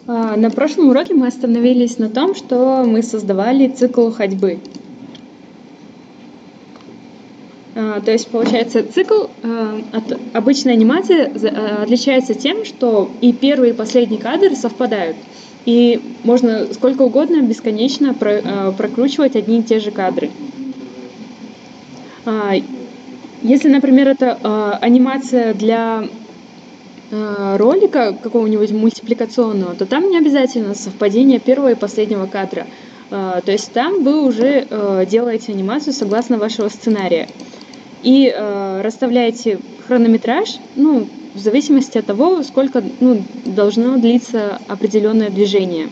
На прошлом уроке мы остановились на том, что мы создавали цикл ходьбы. То есть, получается, цикл от обычной анимации отличается тем, что и первый, и последний кадр совпадают. И можно сколько угодно бесконечно прокручивать одни и те же кадры. Если, например, это анимация для ролика какого-нибудь мультипликационного, то там не обязательно совпадение первого и последнего кадра. То есть там вы уже делаете анимацию согласно вашего сценария. И расставляете хронометраж, в зависимости от того, сколько должно длиться определенное движение.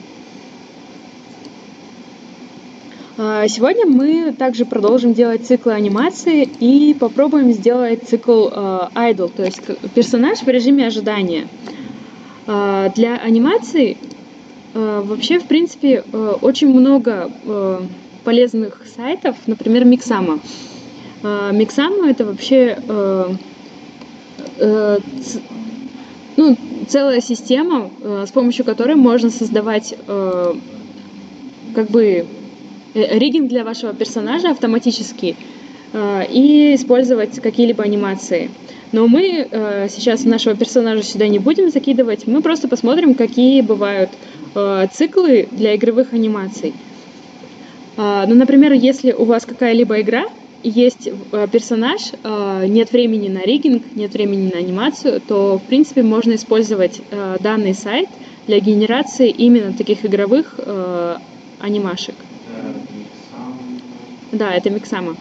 Сегодня мы также продолжим делать циклы анимации и попробуем сделать цикл idle, то есть персонаж в режиме ожидания. Для анимации вообще, в принципе, очень много полезных сайтов, например, Mixamo. Mixamo — это вообще целая система, с помощью которой можно создавать риггинг для вашего персонажа автоматически и использовать какие-либо анимации. Но мы сейчас нашего персонажа сюда не будем закидывать, мы просто посмотрим, какие бывают циклы для игровых анимаций. Например, если у вас какая-либо игра, есть персонаж, нет времени на риггинг, нет времени на анимацию, то, в принципе, можно использовать данный сайт для генерации именно таких игровых анимашек. Да, это Mixamo.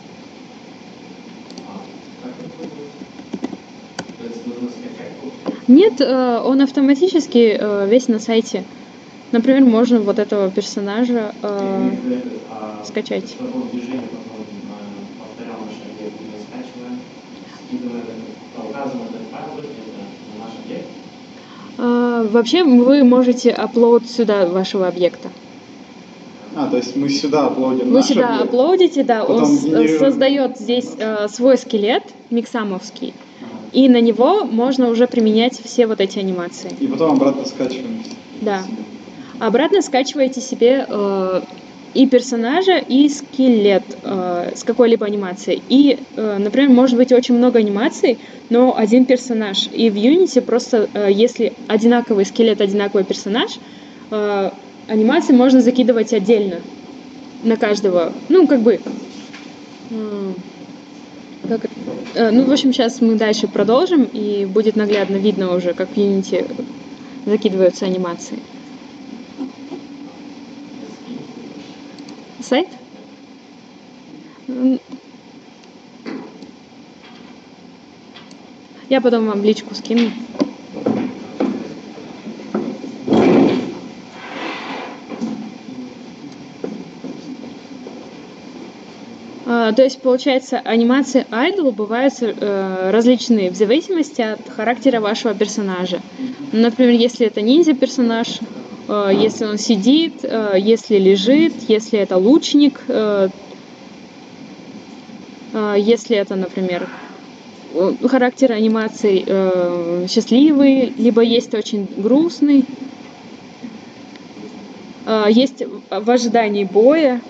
Нет, он автоматически весь на сайте. Например, можно вот этого персонажа скачать. Вообще вы можете апплоад сюда вашего объекта. То есть мы сюда апплодим. Вы сюда апплодите, да, он создает здесь свой скелет, миксамовский, и на него можно уже применять все вот эти анимации. И потом обратно скачиваем. Да. Обратно скачиваете себе и персонажа, и скелет с какой-либо анимацией. И, например, может быть очень много анимаций, но один персонаж. И в Unity просто, если одинаковый скелет, одинаковый персонаж, анимации можно закидывать отдельно на каждого. В общем, сейчас мы дальше продолжим, и будет наглядно видно уже, как в Unity закидываются анимации. Сайт? Я потом вам в личку скину. То есть, получается, анимации idle бывают различные в зависимости от характера вашего персонажа. Например, если это ниндзя-персонаж, если он сидит, если лежит, если это лучник, если это, например, характер анимации счастливый, либо есть очень грустный, есть в ожидании боя.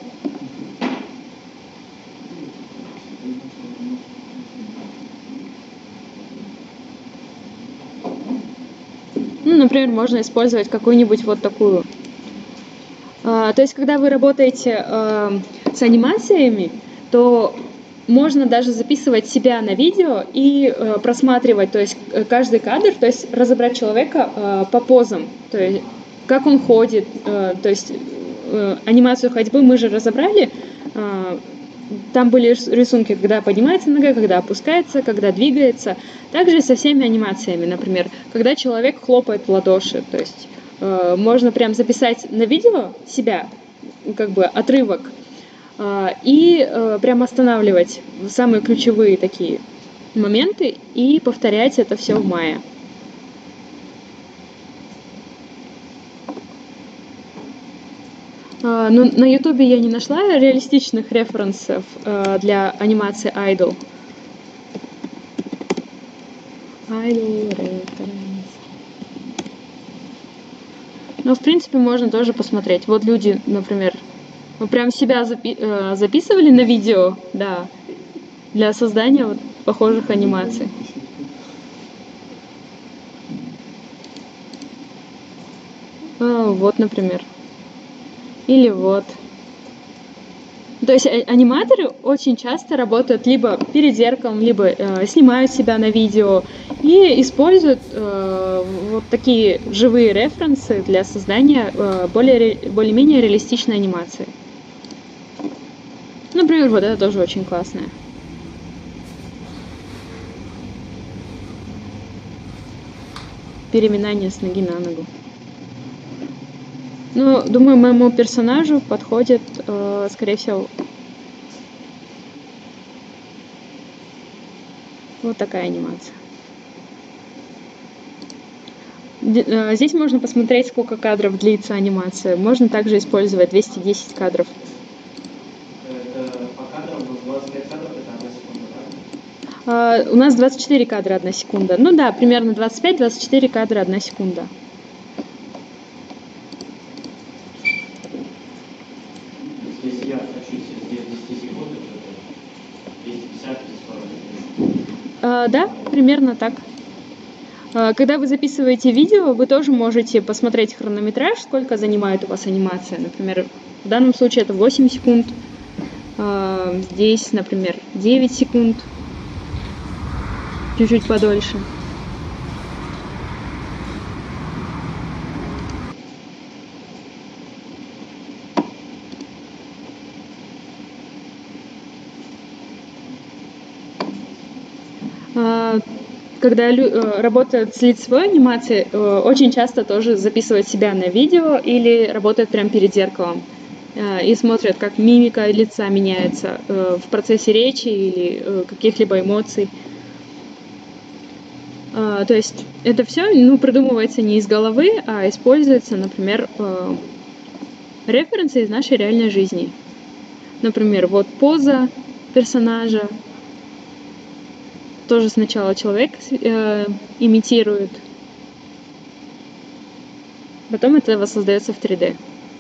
Например, можно использовать какую-нибудь вот такую. То есть, когда вы работаете с анимациями, то можно даже записывать себя на видео и просматривать, то есть каждый кадр, то есть разобрать человека по позам, то есть как он ходит, то есть анимацию ходьбы мы же разобрали. Там были рисунки, когда поднимается нога, когда опускается, когда двигается. Также со всеми анимациями, например, когда человек хлопает в ладоши. То есть можно прям записать на видео себя, отрывок, и прям останавливать самые ключевые такие моменты и повторять это все в Maya. На Ютубе я не нашла реалистичных референсов для анимации idle. Idle reference. Но, в принципе, можно тоже посмотреть. Вот люди, например, вы прям себя записывали на видео, да, для создания вот похожих анимаций. Вот, например. Или вот. То есть аниматоры очень часто работают либо перед зеркалом, либо снимают себя на видео и используют вот такие живые референсы для создания более-менее реалистичной анимации. Например, вот это тоже очень классное. Переминание с ноги на ногу. Ну, думаю, моему персонажу подходит, скорее всего, вот такая анимация. Здесь можно посмотреть, сколько кадров длится анимация. Можно также использовать 210 кадров. Это по кадрам, 25 кадров, это 1 секунда, да? У нас 24 кадра 1 секунда. Ну да, примерно 25-24 кадра 1 секунда. Если я хочу сделать 10 секунд, это 250-240. Да, примерно так. Когда вы записываете видео, вы тоже можете посмотреть хронометраж, сколько занимает у вас анимация. Например, в данном случае это 8 секунд. Здесь, например, 9 секунд. Чуть-чуть подольше. Когда работают с лицевой анимацией, очень часто тоже записывают себя на видео или работают прямо перед зеркалом и смотрят, как мимика лица меняется в процессе речи или каких-либо эмоций. То есть это все придумывается не из головы, а используется, например, референсы из нашей реальной жизни. Например, вот поза персонажа. Тоже сначала человек имитирует, потом это воссоздается в 3D.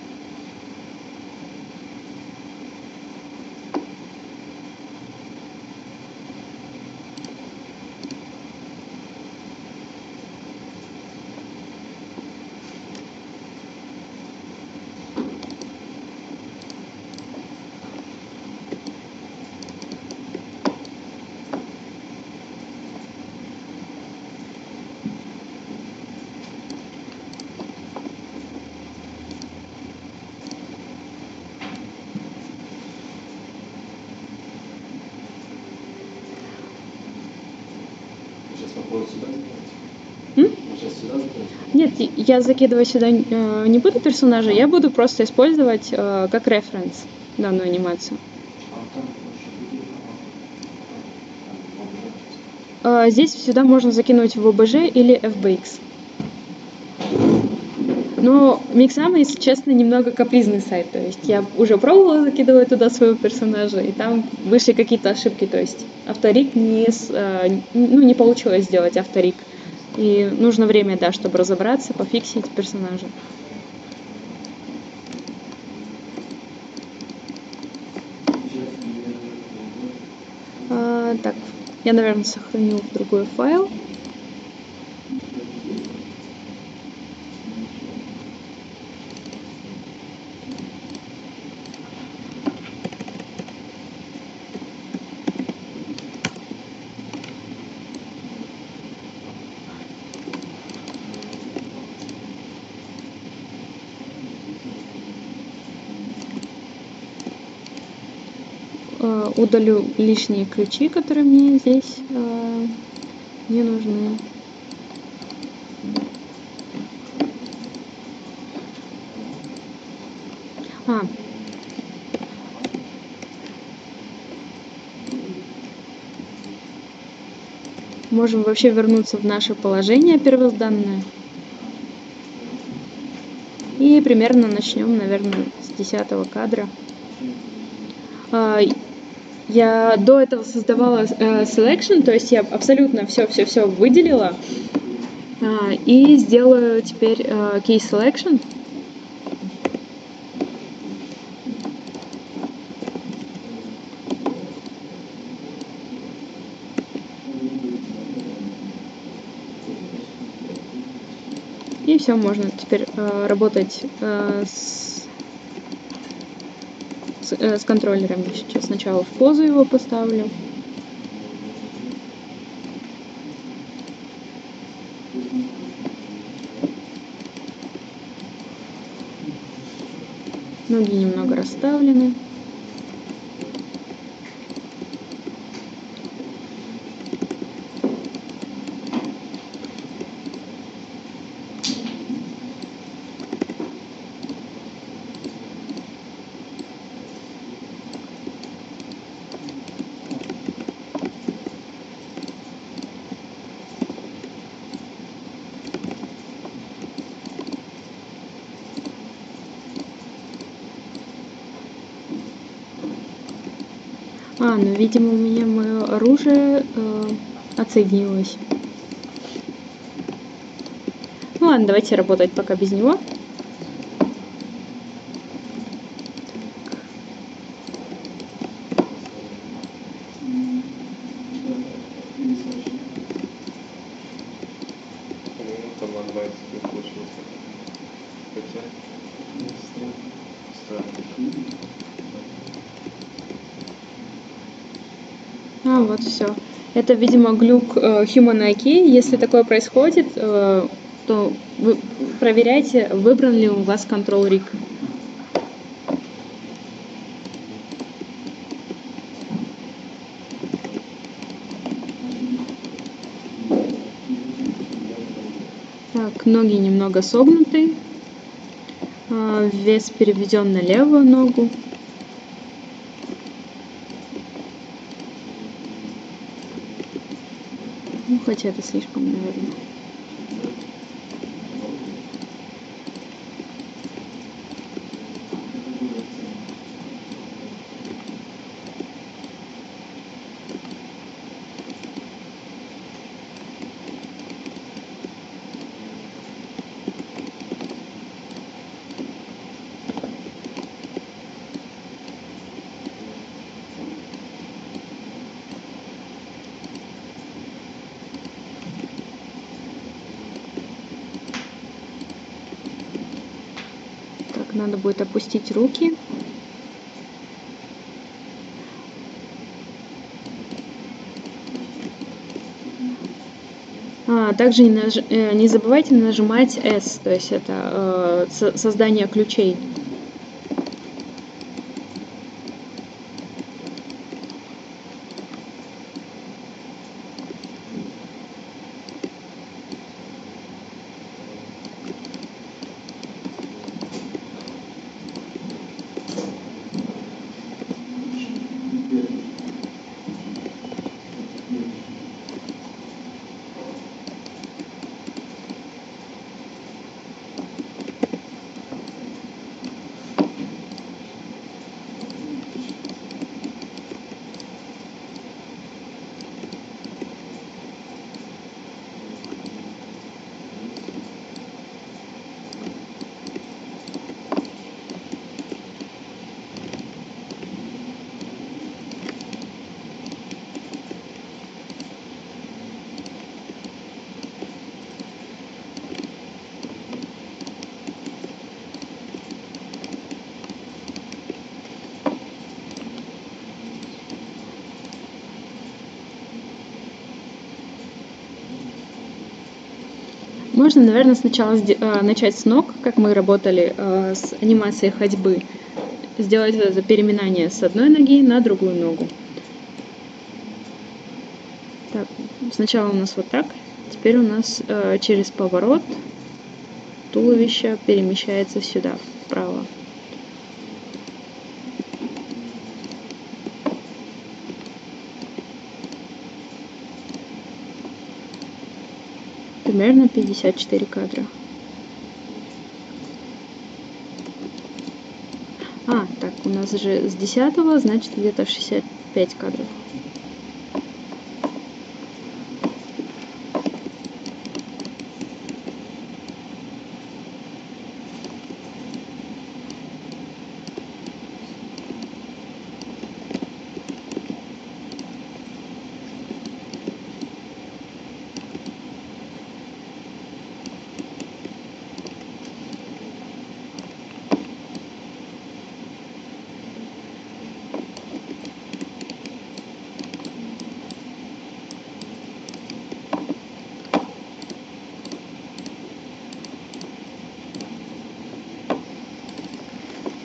Нет, я закидывать сюда не буду персонажа, я буду просто использовать как референс данную анимацию. Здесь сюда можно закинуть в OBJ или FBX. Но Mixamo, если честно, немного капризный сайт. То есть я уже пробовала закидывать туда своего персонажа, и там вышли какие-то ошибки. То есть авторик не получилось сделать авторик. И нужно время, да, чтобы разобраться, пофиксить персонажа. Так, я, наверное, сохраню в другой файл. Удалю лишние ключи, которые мне здесь не нужны. Можем вообще вернуться в наше положение первозданное. И примерно начнем, наверное, с 10-го кадра. Я до этого создавала selection, то есть я абсолютно все выделила. И сделаю теперь key selection. И все, можно теперь работать с контроллерами. Сейчас сначала в позу его поставлю. Ноги немного расставлены. Ну, видимо, у меня мое оружие отсоединилось. Ну ладно, давайте работать пока без него. По-моему, там онлайн тебе получился. Хотя, странно. Вот все. Это, видимо, глюк Human IK. Если такое происходит, то вы проверяйте, выбран ли у вас Control Rig. Так, ноги немного согнуты. Вес переведен на левую ногу. Ну, хотя это слишком, наверное. Надо будет опустить руки. Также не забывайте нажимать S, то есть это создание ключей. Можно, наверное, сначала начать с ног, как мы работали с анимацией ходьбы. Сделать это переминание с одной ноги на другую ногу. Так, сначала у нас вот так. Теперь у нас через поворот туловище перемещается сюда, вправо. Примерно 54 кадра. Так, у нас же с 10-го, значит где-то 65 кадров.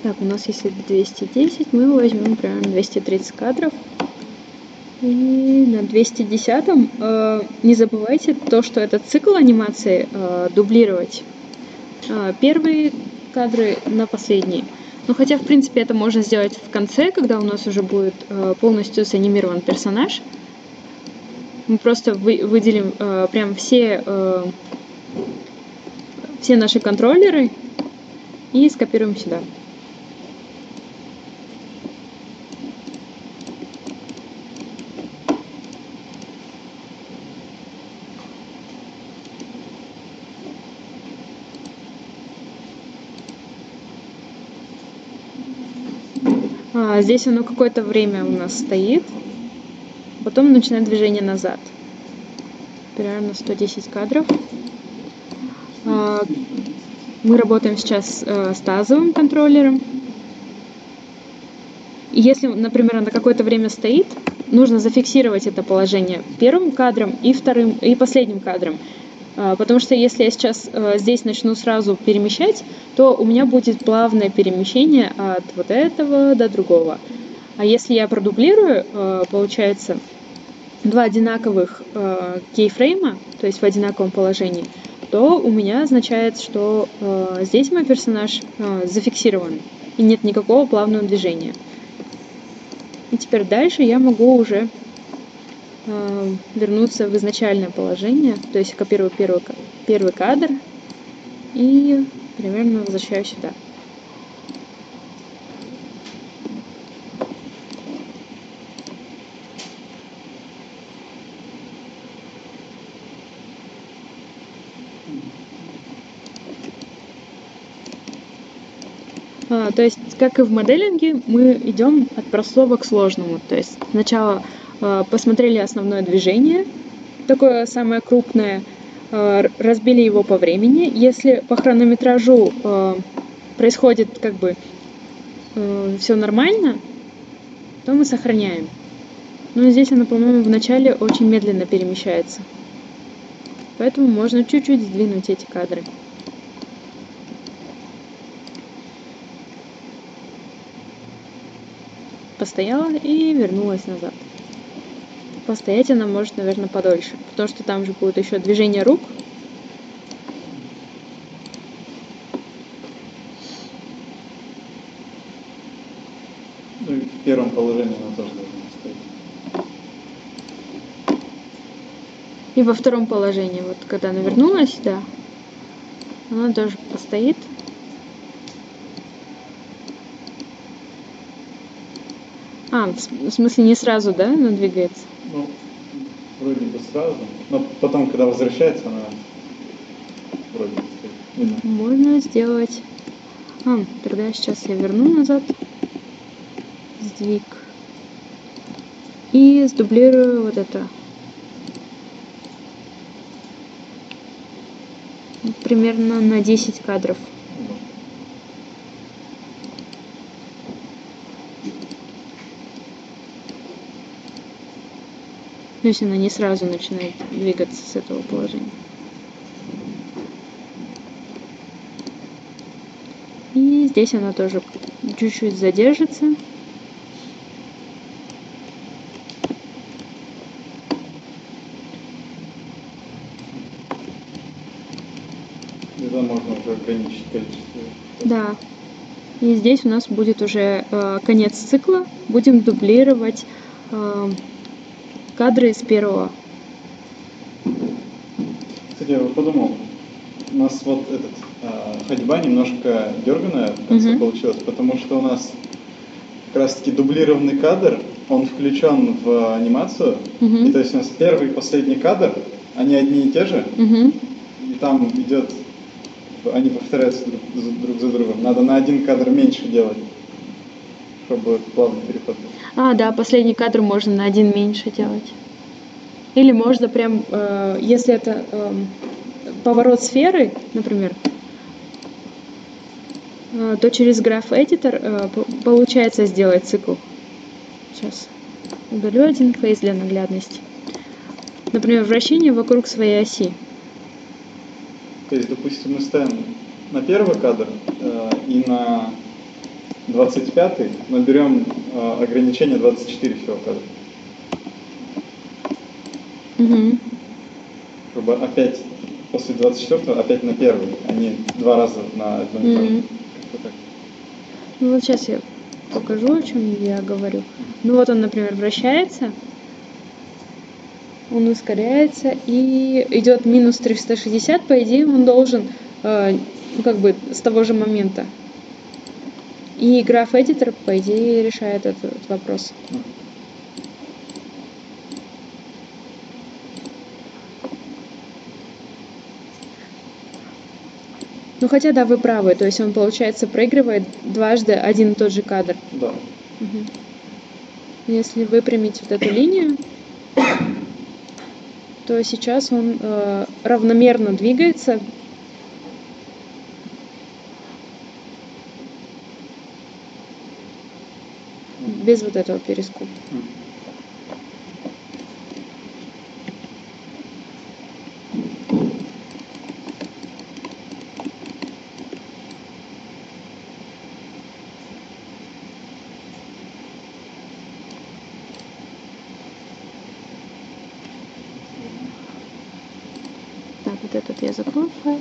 Так, у нас если 210, мы возьмем примерно 230 кадров. И на 210 не забывайте то, что этот цикл анимации дублировать. Первые кадры на последние. Но хотя, в принципе, это можно сделать в конце, когда у нас уже будет полностью санимирован персонаж. Мы просто выделим прям все наши контроллеры и скопируем сюда. Здесь оно какое-то время у нас стоит, потом начинает движение назад. Примерно 110 кадров. Мы работаем сейчас с тазовым контроллером. И если, например, на какое-то время стоит, нужно зафиксировать это положение первым кадром и вторым, и последним кадром. Потому что если я сейчас здесь начну сразу перемещать, то у меня будет плавное перемещение от вот этого до другого. А если я продублирую, получается, два одинаковых кейфрейма, то есть в одинаковом положении, то у меня означает, что здесь мой персонаж зафиксирован и нет никакого плавного движения. И теперь дальше я могу уже вернуться в изначальное положение, то есть копирую первый кадр и примерно возвращаюсь сюда. То есть, как и в моделинге, мы идем от простого к сложному. То есть сначала посмотрели основное движение, такое самое крупное, разбили его по времени. Если по хронометражу происходит как бы все нормально, то мы сохраняем. Но здесь оно, по-моему, в начале очень медленно перемещается. Поэтому можно чуть-чуть сдвинуть эти кадры. Постояла и вернулась назад. Постоять она может, наверное, подольше, потому что там же будет еще движение рук. Ну и в первом положении она тоже должна стоять. И во втором положении, вот когда она вернулась, да, она тоже постоит. В смысле не сразу, да, она двигается? Ну, вроде бы сразу, но потом, когда возвращается, она вроде бы стоит. Можно сделать... тогда сейчас я верну назад. Сдвиг. И сдублирую вот это. Примерно на 10 кадров. То есть она не сразу начинает двигаться с этого положения. И здесь она тоже чуть-чуть задержится. Тогда можно уже ограничить количество. Да. И здесь у нас будет уже конец цикла. Будем дублировать кадры из первого. Кстати, я вот подумал, у нас вот ходьба немножко дерганая в конце получилась, потому что у нас как раз таки дублированный кадр, он включен в анимацию, и то есть у нас первый и последний кадр, они одни и те же, и там идет, они повторяются друг за другом. Надо на один кадр меньше делать, чтобы плавный переход был. Да, последний кадр можно на один меньше делать. Или можно прям, если это поворот сферы, например, то через Graph Editor получается сделать цикл. Сейчас удалю один фейс для наглядности. Например, вращение вокруг своей оси. То есть, допустим, мы ставим на первый кадр и на 25-й, но берем ограничение 24 всего кадра. Угу. Чтобы опять после 24-го опять на первый, а не 2 раза на одно и то же. Как-то так. Ну вот сейчас я покажу, о чем я говорю. Ну вот он, например, вращается, он ускоряется и идет минус 360, по идее он должен как бы с того же момента. И Graph Editor, по идее, решает этот вопрос. Ну хотя да, вы правы, то есть он, получается, проигрывает дважды один и тот же кадр. Да. Угу. Если выпрямить вот эту линию, то сейчас он равномерно двигается. Без вот этого перископа. Так, вот этот я закрою файл.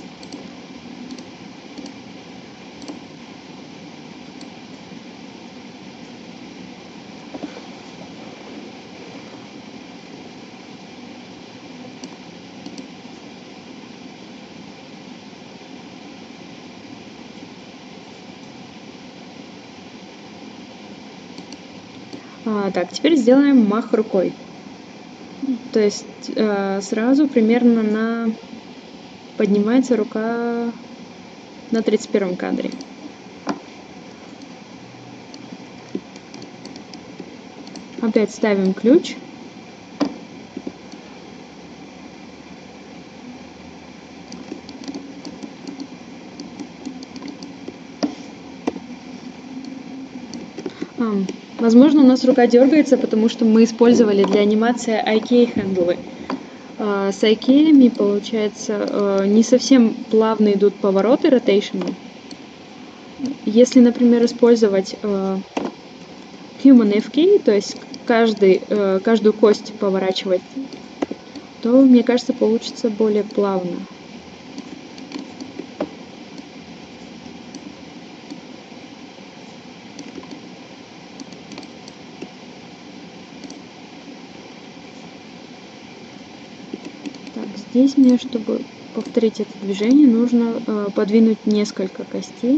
Так, теперь сделаем мах рукой. То есть сразу примерно поднимается рука на 31 кадре. Опять ставим ключ. Возможно, у нас рука дергается, потому что мы использовали для анимации IK хендлы. С IK, получается, не совсем плавно идут повороты rotation. Если, например, использовать Human FK, то есть каждую кость поворачивать, то, мне кажется, получится более плавно. Здесь мне, чтобы повторить это движение, нужно подвинуть несколько костей.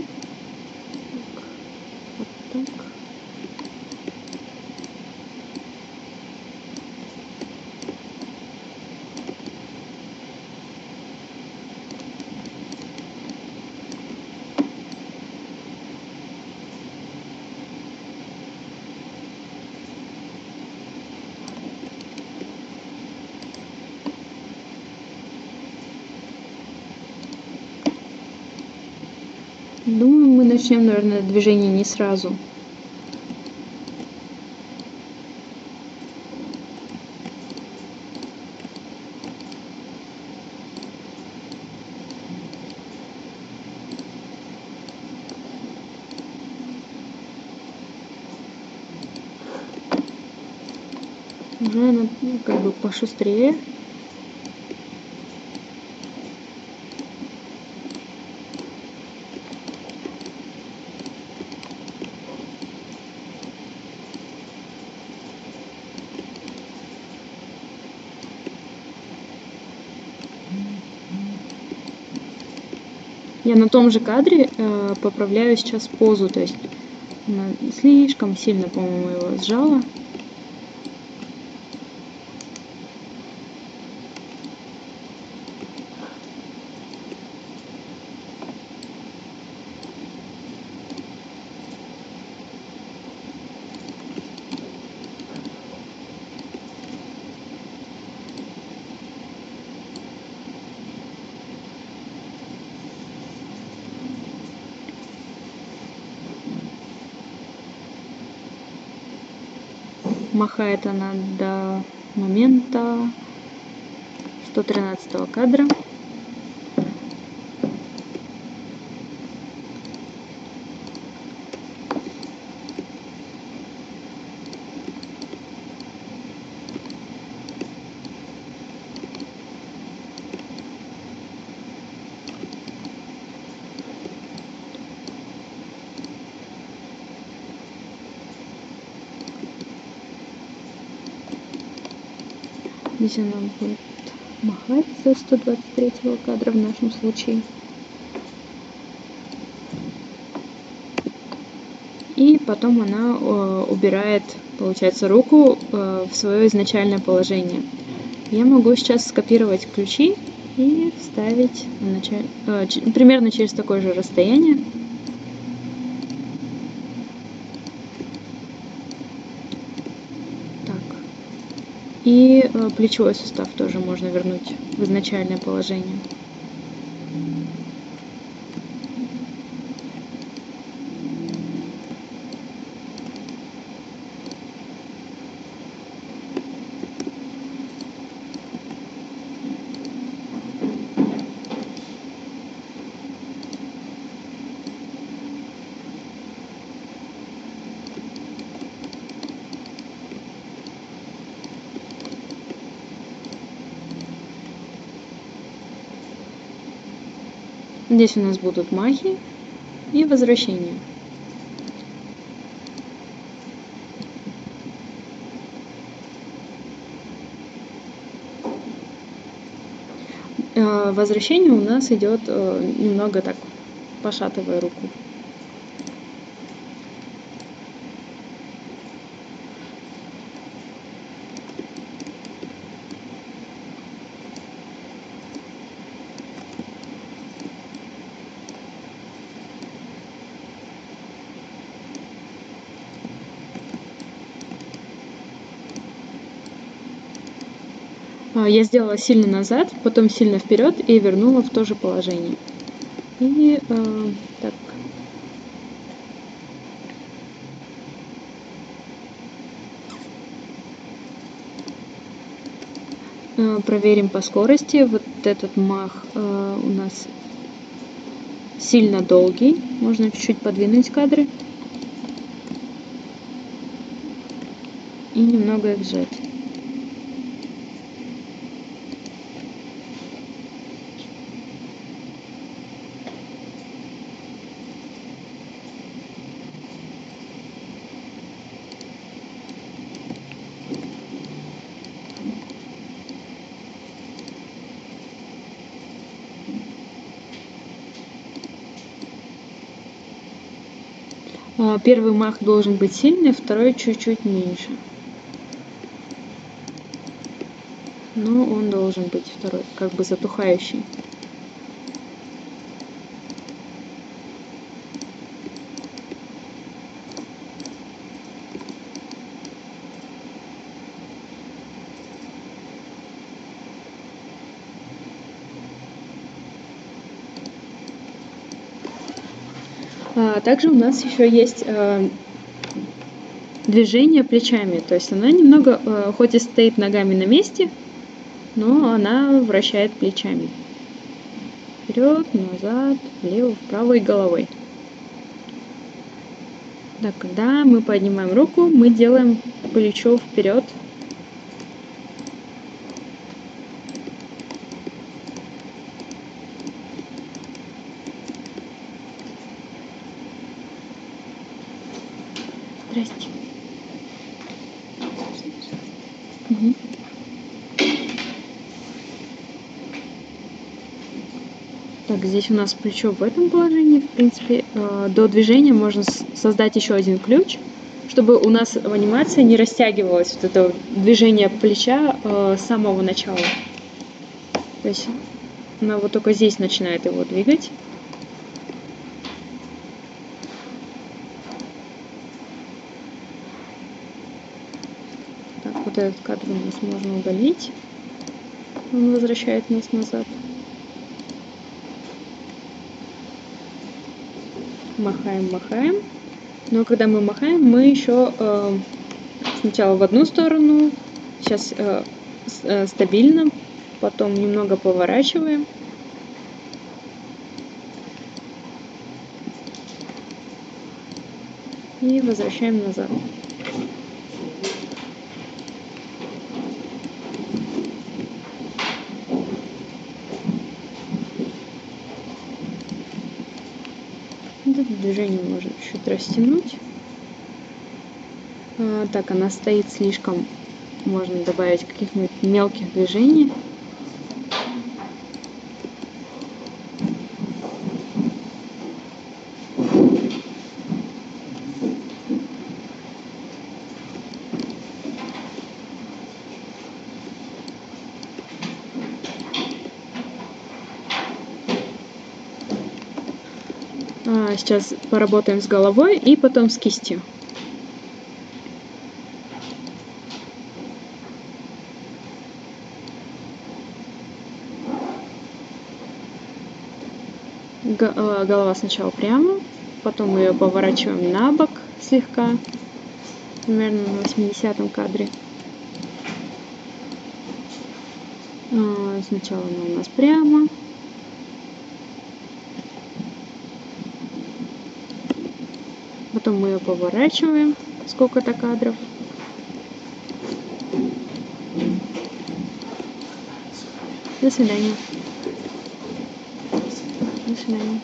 Вот так. Думаю, мы начнем, наверное, движение не сразу. Уже она как бы пошустрее. Я на том же кадре поправляю сейчас позу, то есть она слишком сильно, по-моему, его сжала. Махает она до момента 113 кадра. Здесь она будет махать со 123 кадра в нашем случае. И потом она убирает, получается, руку в свое изначальное положение. Я могу сейчас скопировать ключи и вставить примерно через такое же расстояние. Так. И плечевой сустав тоже можно вернуть в изначальное положение. Здесь у нас будут махи и возвращения. Возвращение у нас идет немного так, пошатывая руку. Я сделала сильно назад, потом сильно вперед и вернула в то же положение. И так. Проверим по скорости. Вот этот мах у нас сильно долгий. Можно чуть-чуть подвинуть кадры. И немного их сжать. Первый мах должен быть сильный, второй чуть-чуть меньше. Но он должен быть второй, как бы затухающий. Также у нас еще есть движение плечами, то есть она немного, хоть и стоит ногами на месте, но она вращает плечами. Вперед, назад, влево, вправо и головой. Так, когда мы поднимаем руку, мы делаем плечо вперед. Здрасте. Угу. Так, здесь у нас плечо в этом положении. В принципе, до движения можно создать еще один ключ, чтобы у нас в анимации не растягивалось вот это движение плеча с самого начала. То есть она вот только здесь начинает его двигать. Так, вот этот кадр у нас можно удалить. Он возвращает нас назад. Махаем, махаем. Но когда мы махаем, мы еще сначала в одну сторону, сейчас стабильно, потом немного поворачиваем. И возвращаем назад. Это движение можно чуть растянуть. Так, она стоит слишком можно добавить каких-нибудь мелких движений. Сейчас поработаем с головой и потом с кистью. Голова сначала прямо, потом мы ее поворачиваем на бок слегка, примерно на 80-м кадре. Сначала она у нас прямо. Потом мы ее поворачиваем сколько-то кадров. До свидания. До свидания.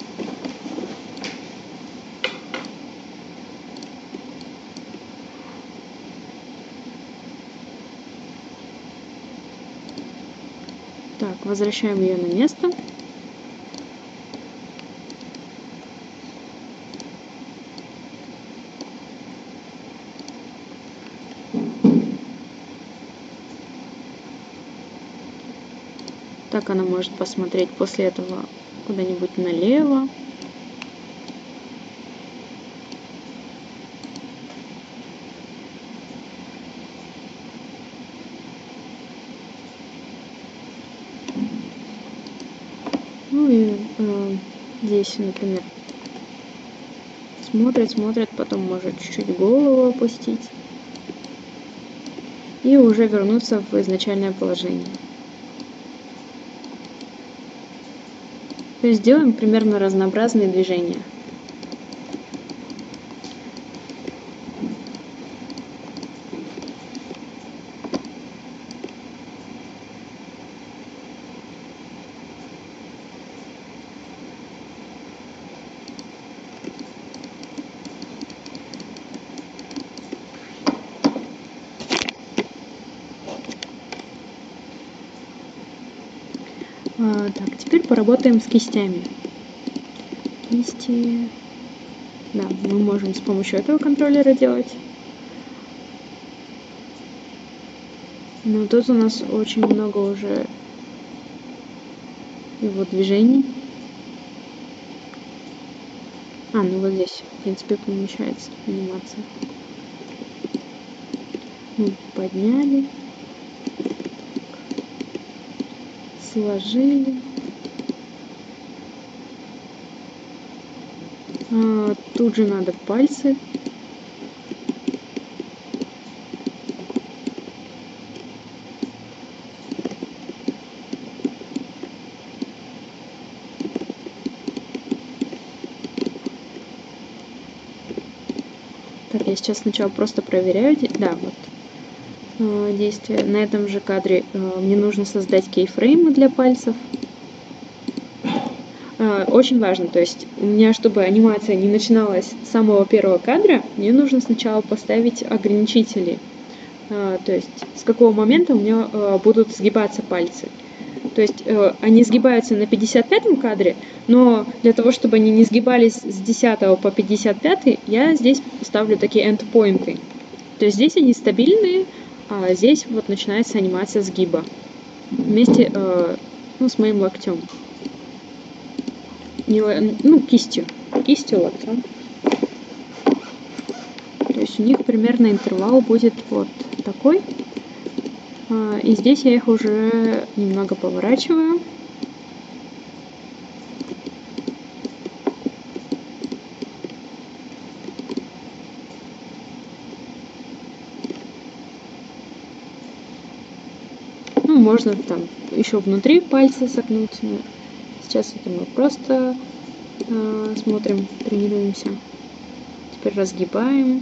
Так, возвращаем ее на место. Так она может посмотреть после этого куда-нибудь налево. Ну и здесь, например, смотрит, потом может чуть-чуть голову опустить. И уже вернуться в изначальное положение. То есть делаем примерно разнообразные движения. Так, теперь поработаем с кистями. Кисти. Да, мы можем с помощью этого контроллера делать. Но тут у нас очень много уже его движений. Ну вот здесь, в принципе, помещается анимация. Мы подняли. Сложили. Тут же надо пальцы. Так, я сейчас сначала просто проверяю. Да, вот действие. На этом же кадре мне нужно создать кейфреймы для пальцев. Очень важно, то есть у меня, чтобы анимация не начиналась с самого первого кадра, мне нужно сначала поставить ограничители. То есть с какого момента у меня будут сгибаться пальцы. То есть они сгибаются на 55-м кадре, но для того, чтобы они не сгибались с 10 по 55, я здесь ставлю такие эндпоинты. То есть здесь они стабильные, а здесь вот начинается анимация сгиба вместе с моим локтем. Кистью локтем. То есть у них примерно интервал будет вот такой. И здесь я их уже немного поворачиваю. Можно там еще внутри пальцы согнуть. Но сейчас это мы просто смотрим, тренируемся. Теперь разгибаем.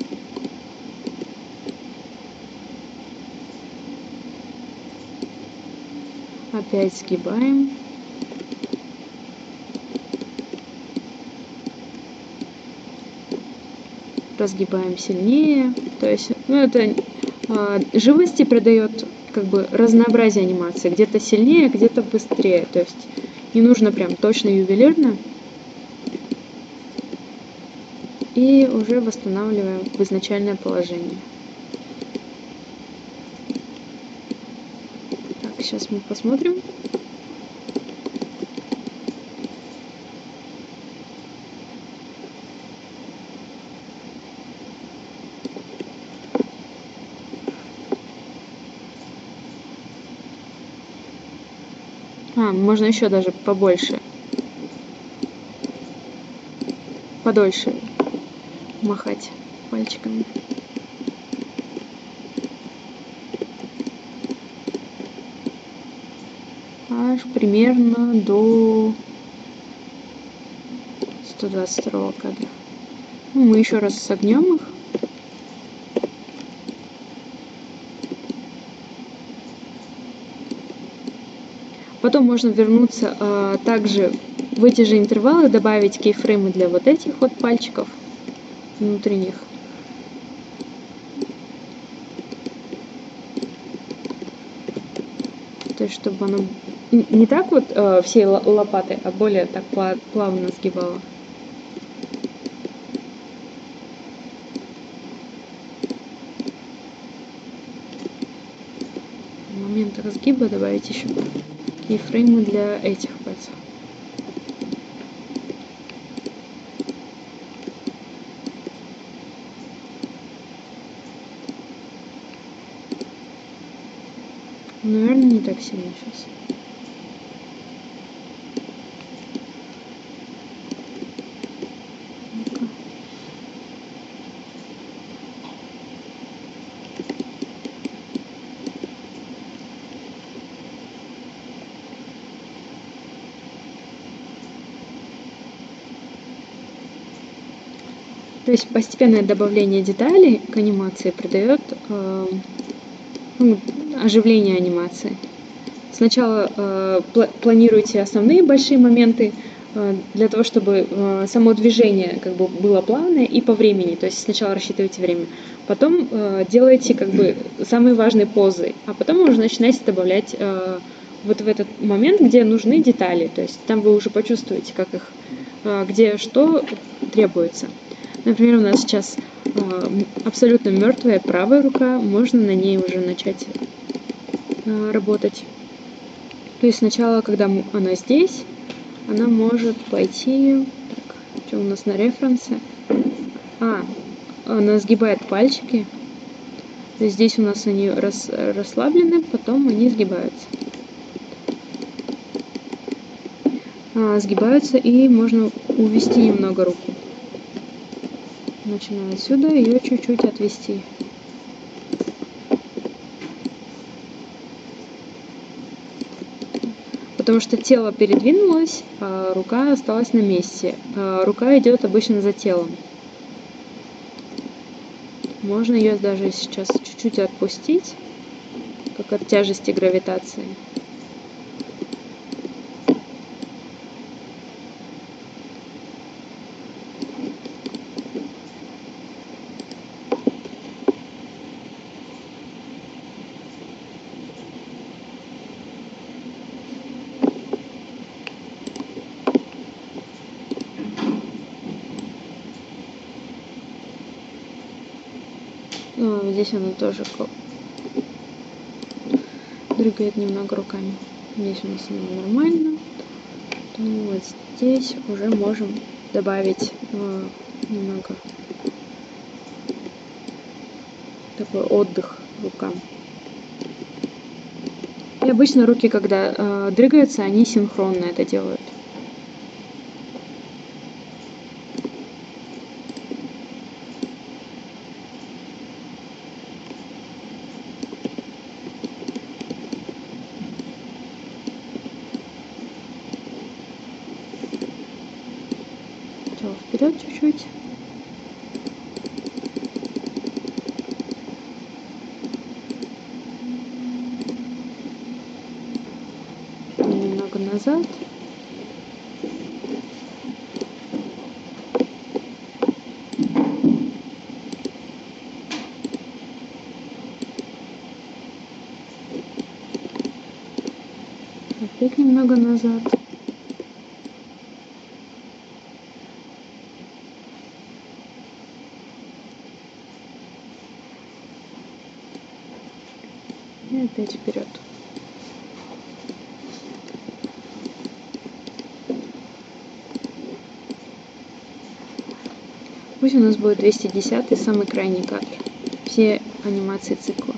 Опять сгибаем. Разгибаем сильнее. То есть, это живости придает как бы разнообразие анимации. Где-то сильнее, где-то быстрее. То есть не нужно прям точно ювелирно. И уже восстанавливаем в изначальное положение. Так, сейчас мы посмотрим. Можно еще даже побольше. Подольше махать пальчиками. Аж примерно до 122 кадра. Мы еще раз согнем их. Потом можно вернуться также в эти же интервалы, добавить кейфреймы для вот этих вот пальчиков внутренних. То есть, чтобы оно не так вот всей лопатой, а более так плавно сгибало. В момент разгиба добавить еще кейфреймы для этих пальцев. Наверное, не так сильно сейчас. То есть постепенное добавление деталей к анимации придает оживление анимации. Сначала планируйте основные большие моменты для того, чтобы само движение как бы было плавное и по времени. То есть сначала рассчитывайте время, потом делайте как бы самые важные позы, а потом уже начинаете добавлять вот в этот момент, где нужны детали. То есть там вы уже почувствуете, как их, где что требуется. Например, у нас сейчас абсолютно мертвая правая рука, можно на ней уже начать работать. То есть сначала, когда она здесь, она может пойти... Так, что у нас на референсе? Она сгибает пальчики. То есть здесь у нас они расслаблены, потом они сгибаются. Сгибаются, и можно увести немного руку. Начиная отсюда, ее чуть-чуть отвести. Потому что тело передвинулось, а рука осталась на месте. Рука идет обычно за телом. Можно ее даже сейчас чуть-чуть отпустить, как от тяжести гравитации. Здесь она тоже дрыгает немного руками. Здесь у нас она нормально. То вот здесь уже можем добавить немного такой отдых рукам. И обычно руки, когда дрыгаются, они синхронно это делают. Вперед чуть-чуть. Немного назад. посмотреть немного назад. И опять вперед. Пусть у нас будет 210-й, самый крайний кадр. Все анимации цикла.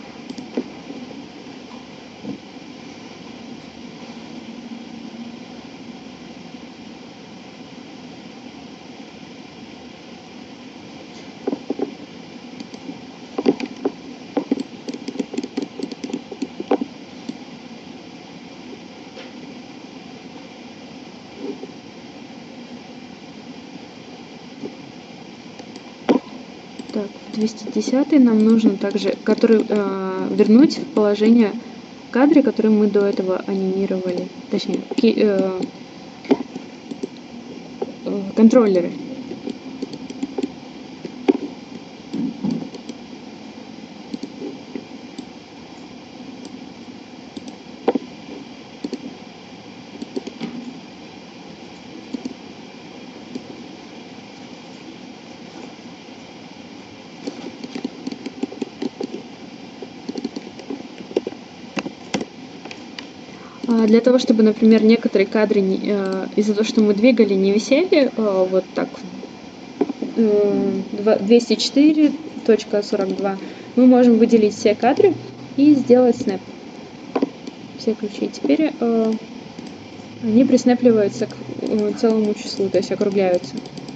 Так, 210 нам нужно также вернуть в положение кадры, которые мы до этого анимировали, точнее, контроллеры. Для того, чтобы, например, некоторые кадры из-за того, что мы двигали, не висели вот так 204.42, мы можем выделить все кадры и сделать снэп. Все ключи. Теперь они приснепливаются к целому числу, то есть округляются.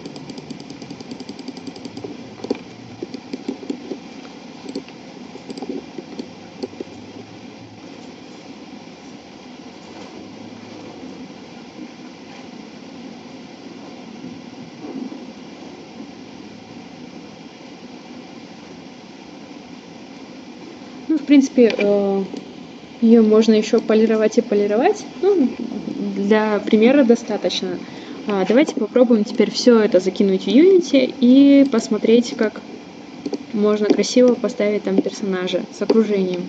Ну, в принципе, ее можно еще полировать и полировать. Ну, для примера достаточно. Давайте попробуем теперь все это закинуть в Unity и посмотреть, как можно красиво поставить там персонажа с окружением.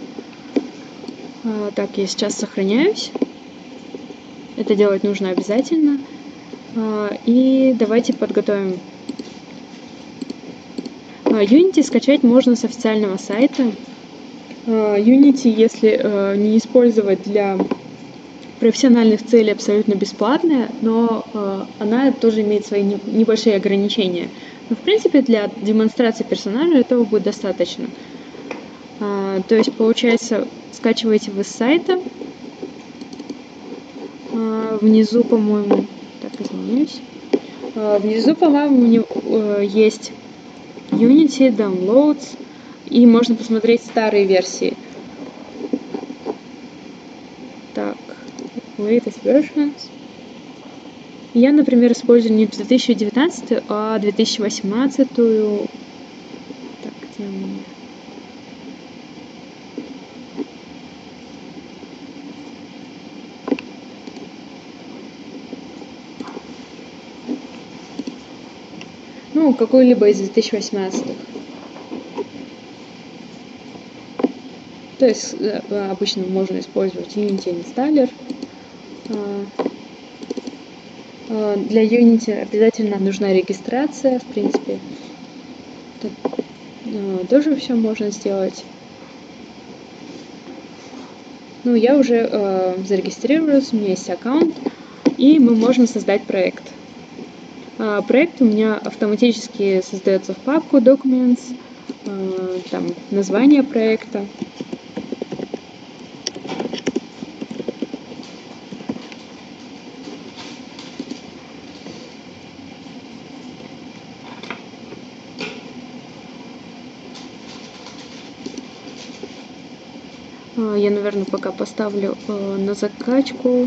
Так, я сейчас сохраняюсь. Это делать нужно обязательно. И давайте подготовим. Unity скачать можно с официального сайта. Unity, если не использовать для профессиональных целей, абсолютно бесплатная, но она тоже имеет свои небольшие ограничения. Но, в принципе, для демонстрации персонажа этого будет достаточно. То есть, получается, скачиваете вы с сайта. Внизу, по-моему, так, извиняюсь. Внизу, по-моему, есть Unity, Downloads, и можно посмотреть старые версии. Так, latest versions. Я, например, использую не 2019, а 2018. Так, где у меня? Ну, какой-либо из 2018. То есть обычно можно использовать Unity Installer. Для Unity обязательно нужна регистрация, в принципе. Тут тоже все можно сделать. Ну, я уже зарегистрировалась, у меня есть аккаунт, и мы можем создать проект. Проект у меня автоматически создается в папку Documents, там название проекта. Я, наверное, пока поставлю на закачку.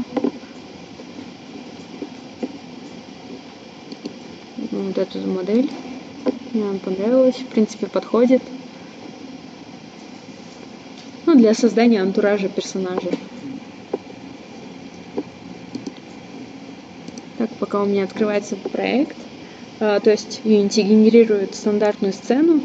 Вот эту модель. Мне она понравилась. В принципе, подходит. Ну, для создания антуража персонажа. Так, пока у меня открывается проект. То есть Unity генерирует стандартную сцену.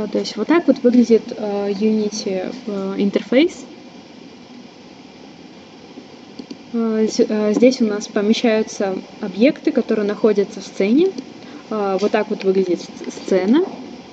То есть вот так вот выглядит Unity интерфейс. Здесь у нас помещаются объекты, которые находятся в сцене. Вот так вот выглядит сцена.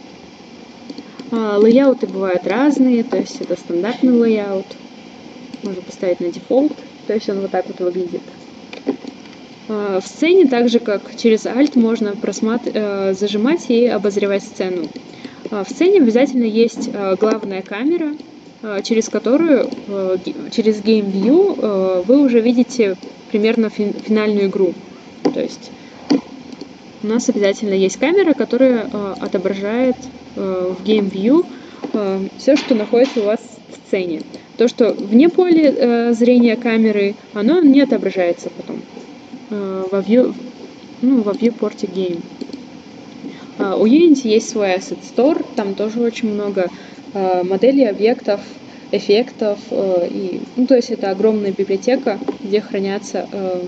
Лейауты бывают разные, то есть это стандартный лейаут. Можно поставить на дефолт, то есть он вот так вот выглядит. В сцене, так же как через Alt, можно зажимать и обозревать сцену. В сцене обязательно есть главная камера, через которую, через Game View, вы уже видите примерно финальную игру. То есть у нас обязательно есть камера, которая отображает в Game View все, что находится у вас в сцене. То, что вне поля зрения камеры, оно не отображается потом во viewport Game. У Unity есть свой Asset Store, там тоже очень много моделей, объектов, эффектов. То есть это огромная библиотека, где хранятся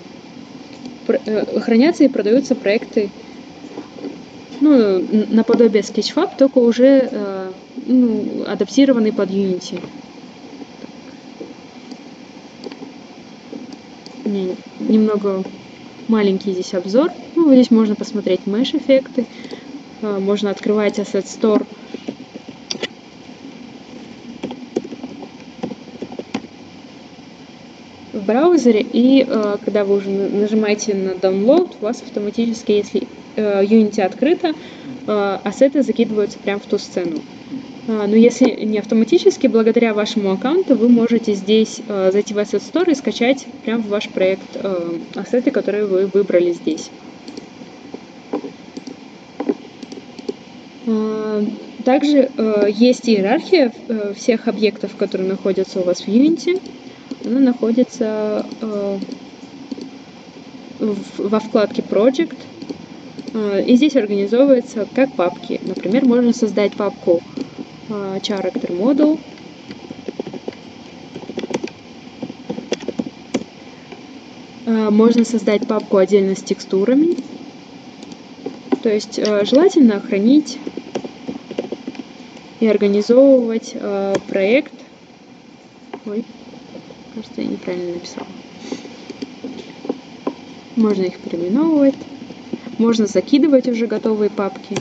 и продаются проекты наподобие Sketchfab, только уже адаптированный под Unity. Немного маленький здесь обзор. Здесь можно посмотреть mesh-эффекты. Можно открывать Asset Store. В браузере, и когда вы уже нажимаете на Download, у вас автоматически, если Unity открыто, ассеты закидываются прямо в ту сцену. Но если не автоматически, благодаря вашему аккаунту вы можете здесь зайти в Asset Store и скачать прямо в ваш проект ассеты, которые вы выбрали здесь. Также есть иерархия всех объектов, которые находятся у вас в Unity. Она находится во вкладке Project. И здесь организовывается как папки. Например, можно создать папку Character Model. Можно создать папку отдельно с текстурами. То есть желательно хранить и организовывать проект. Ой, кажется, я неправильно написала. Можно их переименовывать. Можно закидывать уже готовые папки.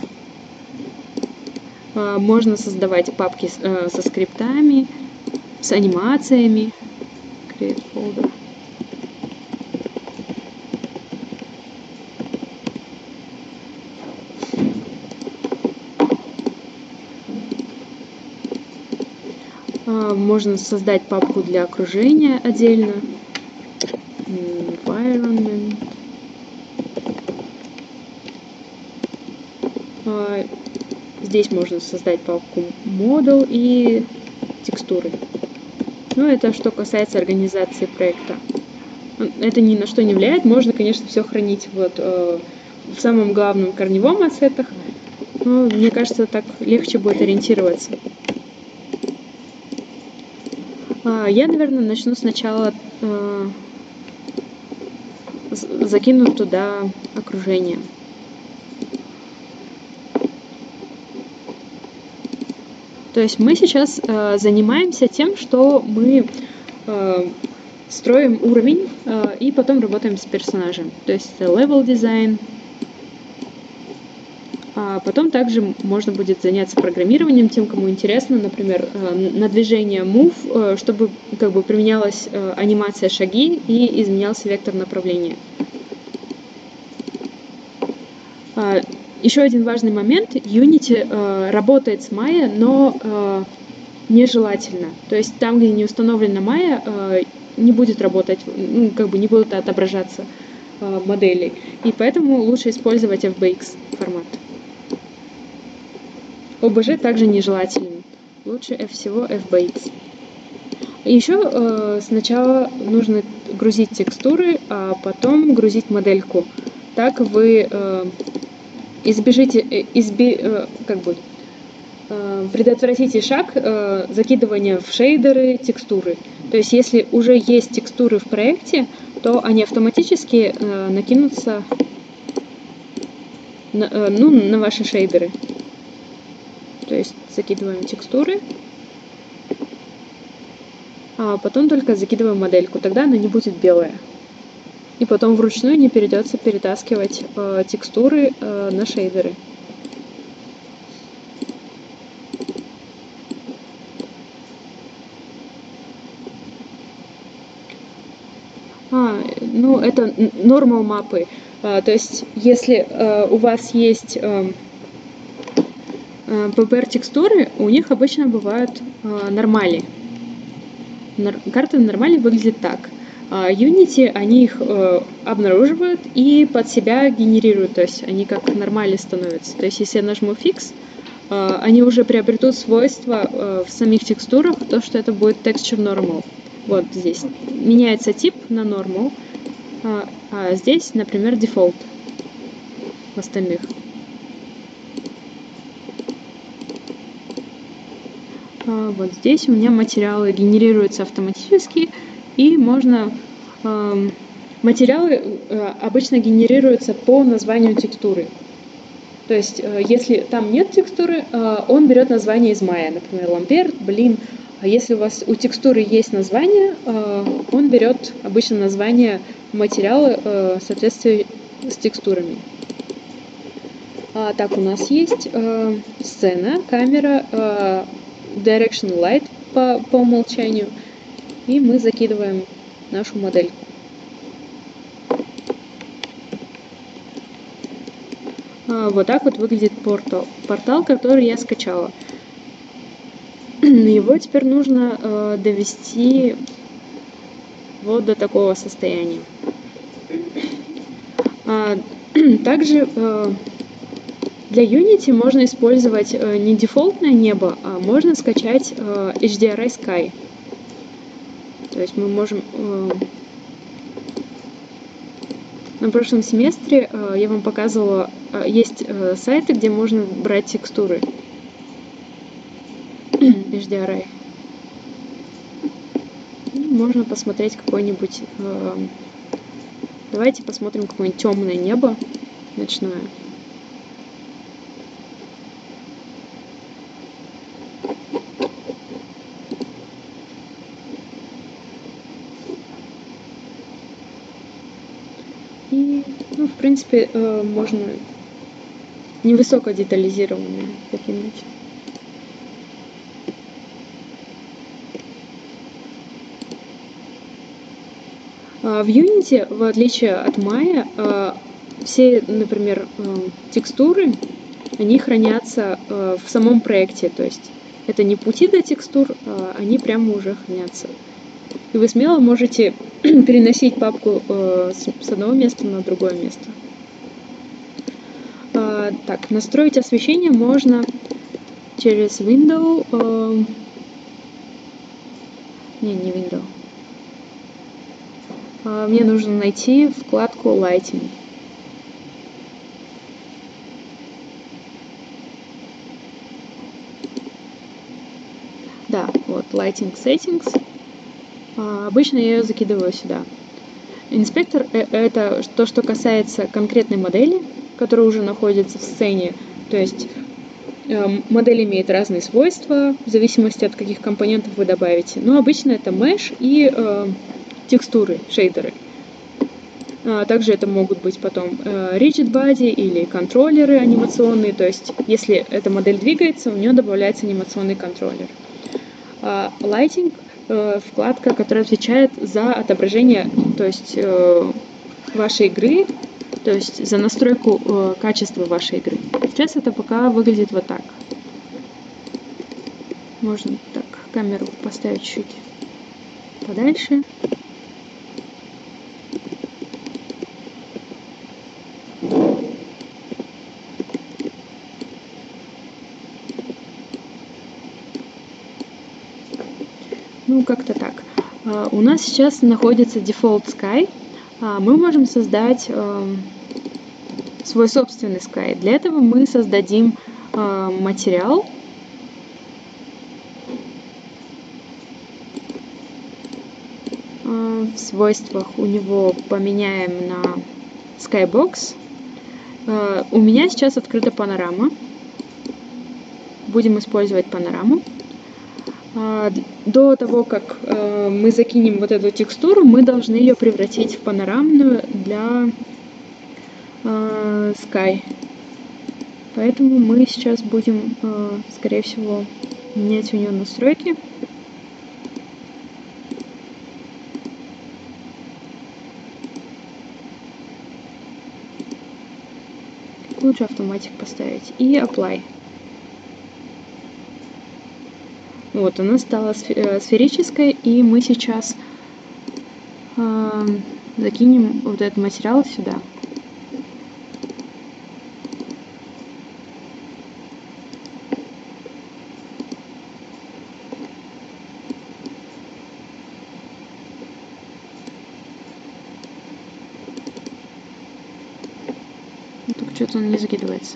Можно создавать папки со скриптами, с анимациями. Create folder. Можно создать папку для окружения отдельно. Environment. Здесь можно создать папку Model и текстуры. Это что касается организации проекта. Это ни на что не влияет. Можно, конечно, все хранить в самом главном корневом ассетах. Но мне кажется, так легче будет ориентироваться. Я, наверное, начну сначала закинуть туда окружение. То есть мы сейчас занимаемся тем, что мы строим уровень и потом работаем с персонажем. То есть это level design. Потом также можно будет заняться программированием, тем, кому интересно, например, на движение move, чтобы применялась анимация шаги и изменялся вектор направления. Еще один важный момент. Unity работает с Maya, но нежелательно. То есть там, где не установлена Maya, не будет работать, не будут отображаться модели. И поэтому лучше использовать FBX формат. OBJ также нежелателен. Лучше всего FBX. Еще сначала нужно грузить текстуры, а потом грузить модельку. Так вы предотвратите шаг закидывания в шейдеры текстуры. То есть если уже есть текстуры в проекте, то они автоматически накинутся на ваши шейдеры. То То есть закидываем текстуры, а потом только закидываем модельку. Тогда она не будет белая. И потом вручную не придется перетаскивать текстуры на шейдеры. Ну, это normal мапы. То есть, если у вас есть PBR текстуры, у них обычно бывают нормали. Карта нормали выглядит так. Unity, они их обнаруживают и под себя генерируют, то есть они как нормали становятся. То есть, если я нажму Fix, они уже приобретут свойства в самих текстурах, то, что это будет Texture Normal. Вот здесь меняется тип на Normal, а здесь, например, Default в остальных. Вот здесь у меня материалы генерируются автоматически, и можно... Материалы обычно генерируются по названию текстуры. То есть, если там нет текстуры, он берет название из Maya, например, Ламберт, Блин. А если у текстуры есть название, он берет обычно название материала в соответствии с текстурами. Так, у нас есть сцена, камера, Direction Light по умолчанию, и мы закидываем нашу модельку. Вот так вот выглядит портал, который я скачала. Его теперь нужно довести вот до такого состояния. Также для Unity можно использовать не дефолтное небо, а можно скачать HDRI Sky. То есть мы можем... На прошлом семестре я вам показывала, есть сайты, где можно брать текстуры HDRI. Можно посмотреть какой-нибудь... Давайте посмотрим какое-нибудь темное небо ночное. И, ну, в принципе, можно невысоко детализированные закинуть. В Unity, в отличие от Maya, все, например, текстуры, они хранятся в самом проекте. То есть это не пути до текстур, они прямо уже хранятся. И вы смело можете переносить папку с одного места на другое место. Так, настроить освещение можно через Window. Не Window. Мне нужно найти вкладку Lighting. Да, вот Lighting Settings. Обычно я ее закидываю сюда. Инспектор — это то, что касается конкретной модели, которая уже находится в сцене. То есть модель имеет разные свойства в зависимости от каких компонентов вы добавите. Но обычно это mesh и текстуры, шейдеры. Также это могут быть потом rigid body или контроллеры анимационные. То есть если эта модель двигается, у нее добавляется анимационный контроллер. Lighting — вкладка, которая отвечает за отображение, то есть вашей игры, то есть за настройку качества вашей игры. Сейчас это пока выглядит вот так. Можно так камеру поставить чуть подальше. Ну, как-то так. У нас сейчас находится Default Sky. Мы можем создать свой собственный Sky. Для этого мы создадим материал. В свойствах у него поменяем на Skybox. У меня сейчас открыта панорама. будем использовать панораму. До того, как мы закинем вот эту текстуру, мы должны ее превратить в панорамную для Sky. Поэтому мы сейчас будем, скорее всего, менять у нее настройки. Лучше автоматик поставить. И Apply. Вот, она стала сферической, и мы сейчас закинем вот этот материал сюда. Только что-то он не закидывается.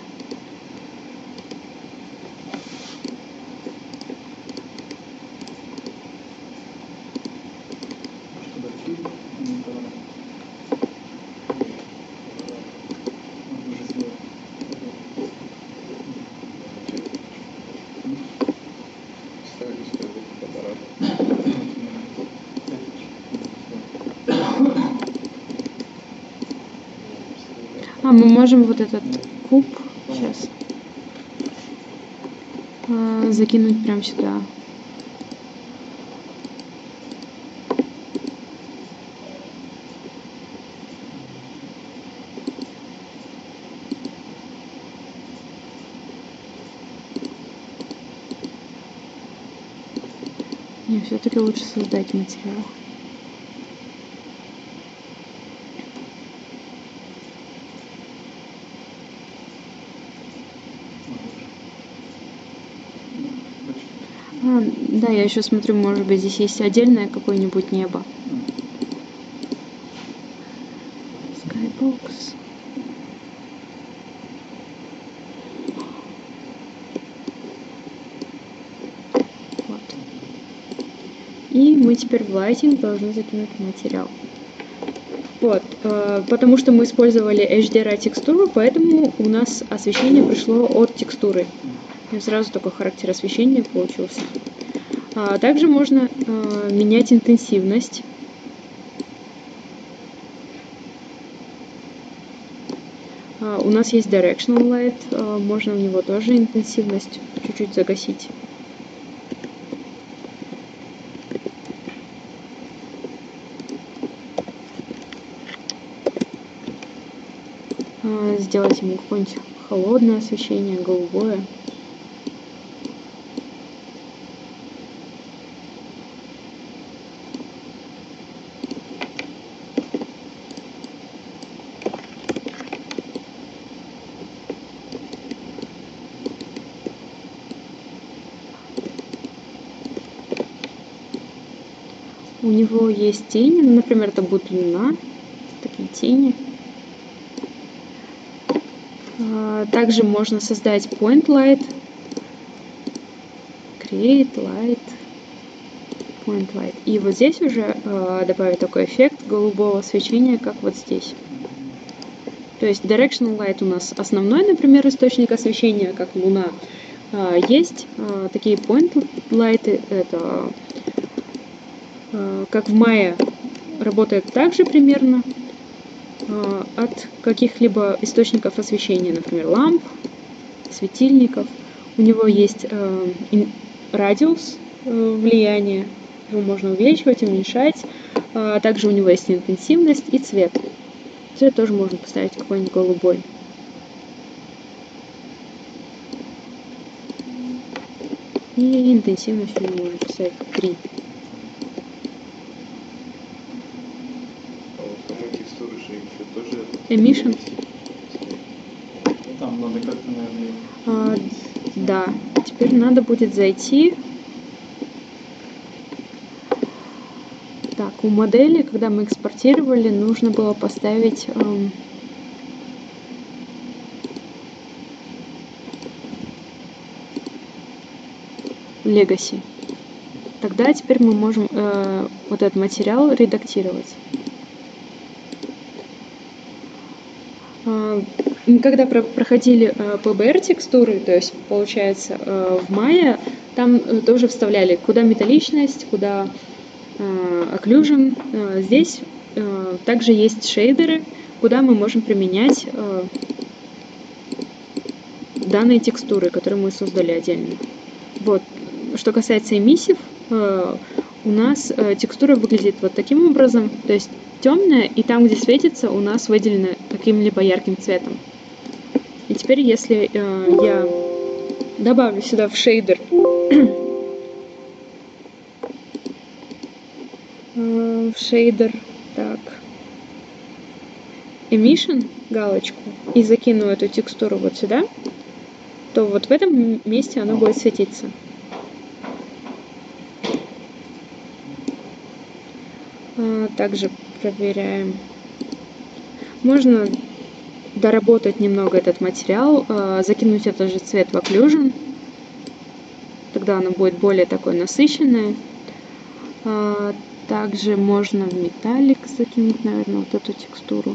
Мы можем вот этот куб сейчас закинуть прямо сюда. Не, все-таки лучше создать материал. Да, я еще смотрю, может быть, здесь есть отдельное какое-нибудь небо. Skybox. Вот. И мы теперь в Lighting должны закинуть материал. Вот, потому что мы использовали HDRI текстуру, поэтому у нас освещение пришло от текстуры. И сразу такой характер освещения получился. Также можно менять интенсивность. У нас есть Directional Light, можно в него тоже интенсивность чуть-чуть загасить. Сделать ему какое-нибудь холодное освещение, голубое. У него есть тени, например, это будет луна, такие тени. Также можно создать Point Light, Create Light, Point Light. И вот здесь уже добавить такой эффект голубого свечения, как вот здесь. То есть Directional Light у нас основной, например, источник освещения, как луна. Есть такие Point Light, это как в мае работает также примерно от каких-либо источников освещения, например, ламп, светильников. У него есть радиус влияния, его можно увеличивать, уменьшать. Также у него есть интенсивность и цвет. Цвет тоже можно поставить какой-нибудь голубой. И интенсивность у него можно поставить 3. Emission. Там надо как-то, наверное... Да, теперь надо будет зайти. Так, у модели, когда мы экспортировали, нужно было поставить Legacy. Тогда теперь мы можем вот этот материал редактировать. мы когда проходили PBR текстуры, то есть, получается, в Maya, там тоже вставляли, куда металличность, куда occlusion. Здесь также есть шейдеры, куда мы можем применять данные текстуры, которые мы создали отдельно. Вот. Что касается эмиссив, у нас текстура выглядит вот таким образом, то есть темная, и там, где светится, у нас выделено каким-либо ярким цветом. И теперь, если я добавлю сюда в шейдер так, emission галочку и закину эту текстуру вот сюда, то вот в этом месте она будет светиться. Также проверяем. Можно доработать немного этот материал, закинуть этот же цвет в occlusion. Тогда оно будет более такое насыщенное. Также можно в металлик закинуть, наверное, вот эту текстуру.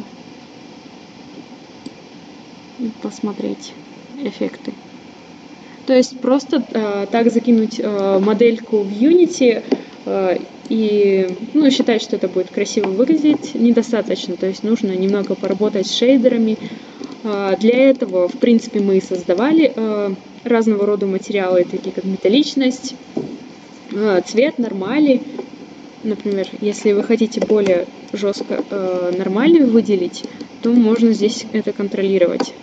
И посмотреть эффекты. То есть просто так закинуть модельку в Unity и считать, что это будет красиво выглядеть, недостаточно. То есть нужно немного поработать с шейдерами. Для этого, в принципе, мы и создавали разного рода материалы, такие как металличность, цвет, нормали. Например, если вы хотите более жестко нормали выделить, то можно здесь это контролировать.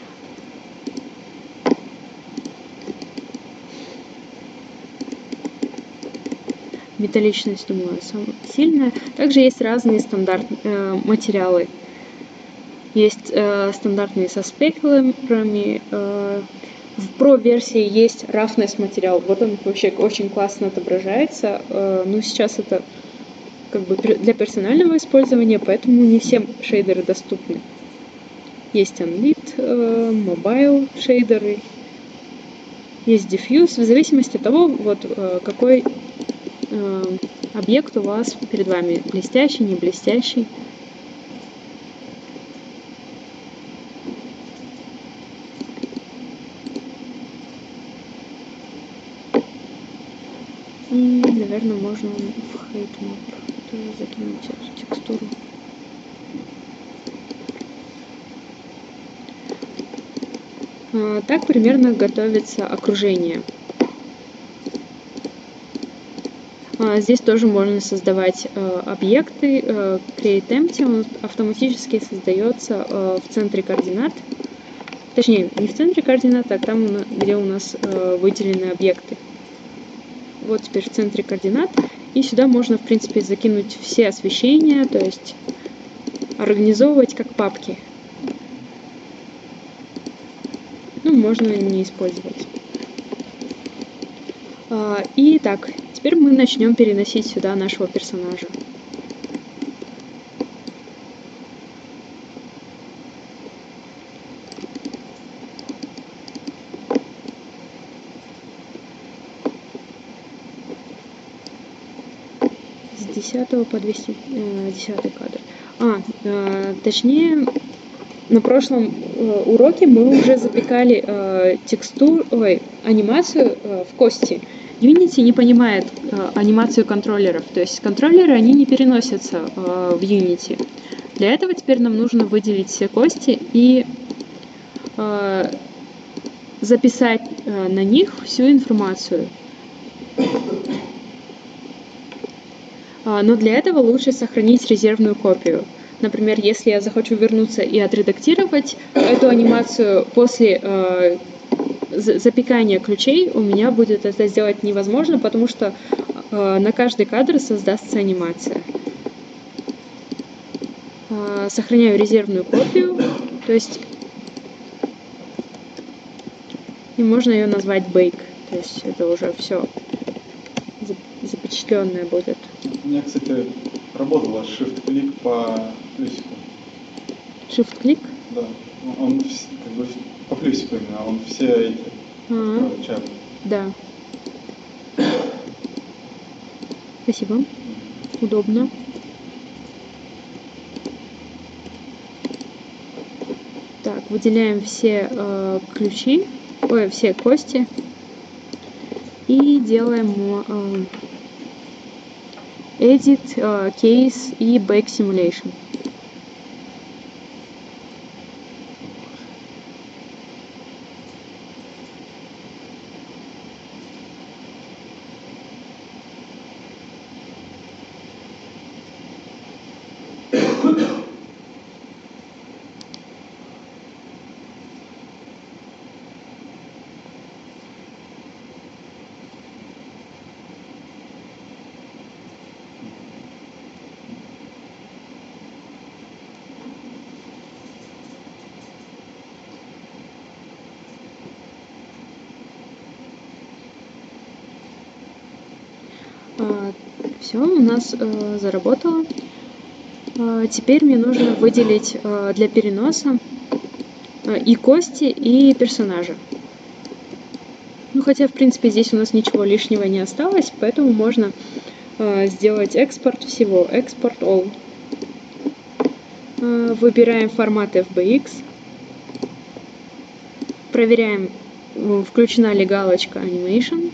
Металличность, думаю, самая сильная. Также есть разные стандартные материалы. Есть стандартные со спекулами. В Pro-версии есть roughness материал. Вот он вообще очень классно отображается. Но сейчас это как бы для персонального использования, поэтому не всем шейдеры доступны. Есть Unlit, Mobile шейдеры, есть Diffuse, в зависимости от того, вот какой объект у вас перед вами, блестящий, не блестящий. И, наверное, можно в HeightMap тоже закинуть эту текстуру. Так примерно готовится окружение. Здесь тоже можно создавать объекты. Create Empty, он автоматически создается в центре координат. Точнее, не в центре координат, а там, где у нас выделены объекты. Вот теперь в центре координат. И сюда можно, в принципе, закинуть все освещения, то есть организовывать как папки. Можно не использовать. Итак, теперь мы начнем переносить сюда нашего персонажа. С 10 по 210 кадр. Точнее, на прошлом уроке мы уже запекали анимацию в кости. Unity не понимает анимацию контроллеров, то есть контроллеры, они не переносятся в Unity. Для этого теперь нам нужно выделить все кости и записать на них всю информацию. Но для этого лучше сохранить резервную копию. Например, если я захочу вернуться и отредактировать эту анимацию после запекания ключей, у меня будет это сделать невозможно, потому что на каждый кадр создастся анимация. Сохраняю резервную копию, то есть и можно ее назвать bake, то есть это уже все запечатленное будет. У меня, кстати, работала shift-клик по плюсику. Shift-клик? Да. Он как бы по плюсику именно, он все эти чаты. Да. Спасибо. Удобно. Так. Так, выделяем все ключи, все кости и делаем Edit, Case и Back Simulation. Все, у нас заработало. Теперь мне нужно выделить для переноса и кости, и персонажа. Ну, хотя, в принципе, здесь у нас ничего лишнего не осталось, поэтому можно сделать экспорт всего, Export All. Выбираем формат FBX, проверяем, включена ли галочка Animation,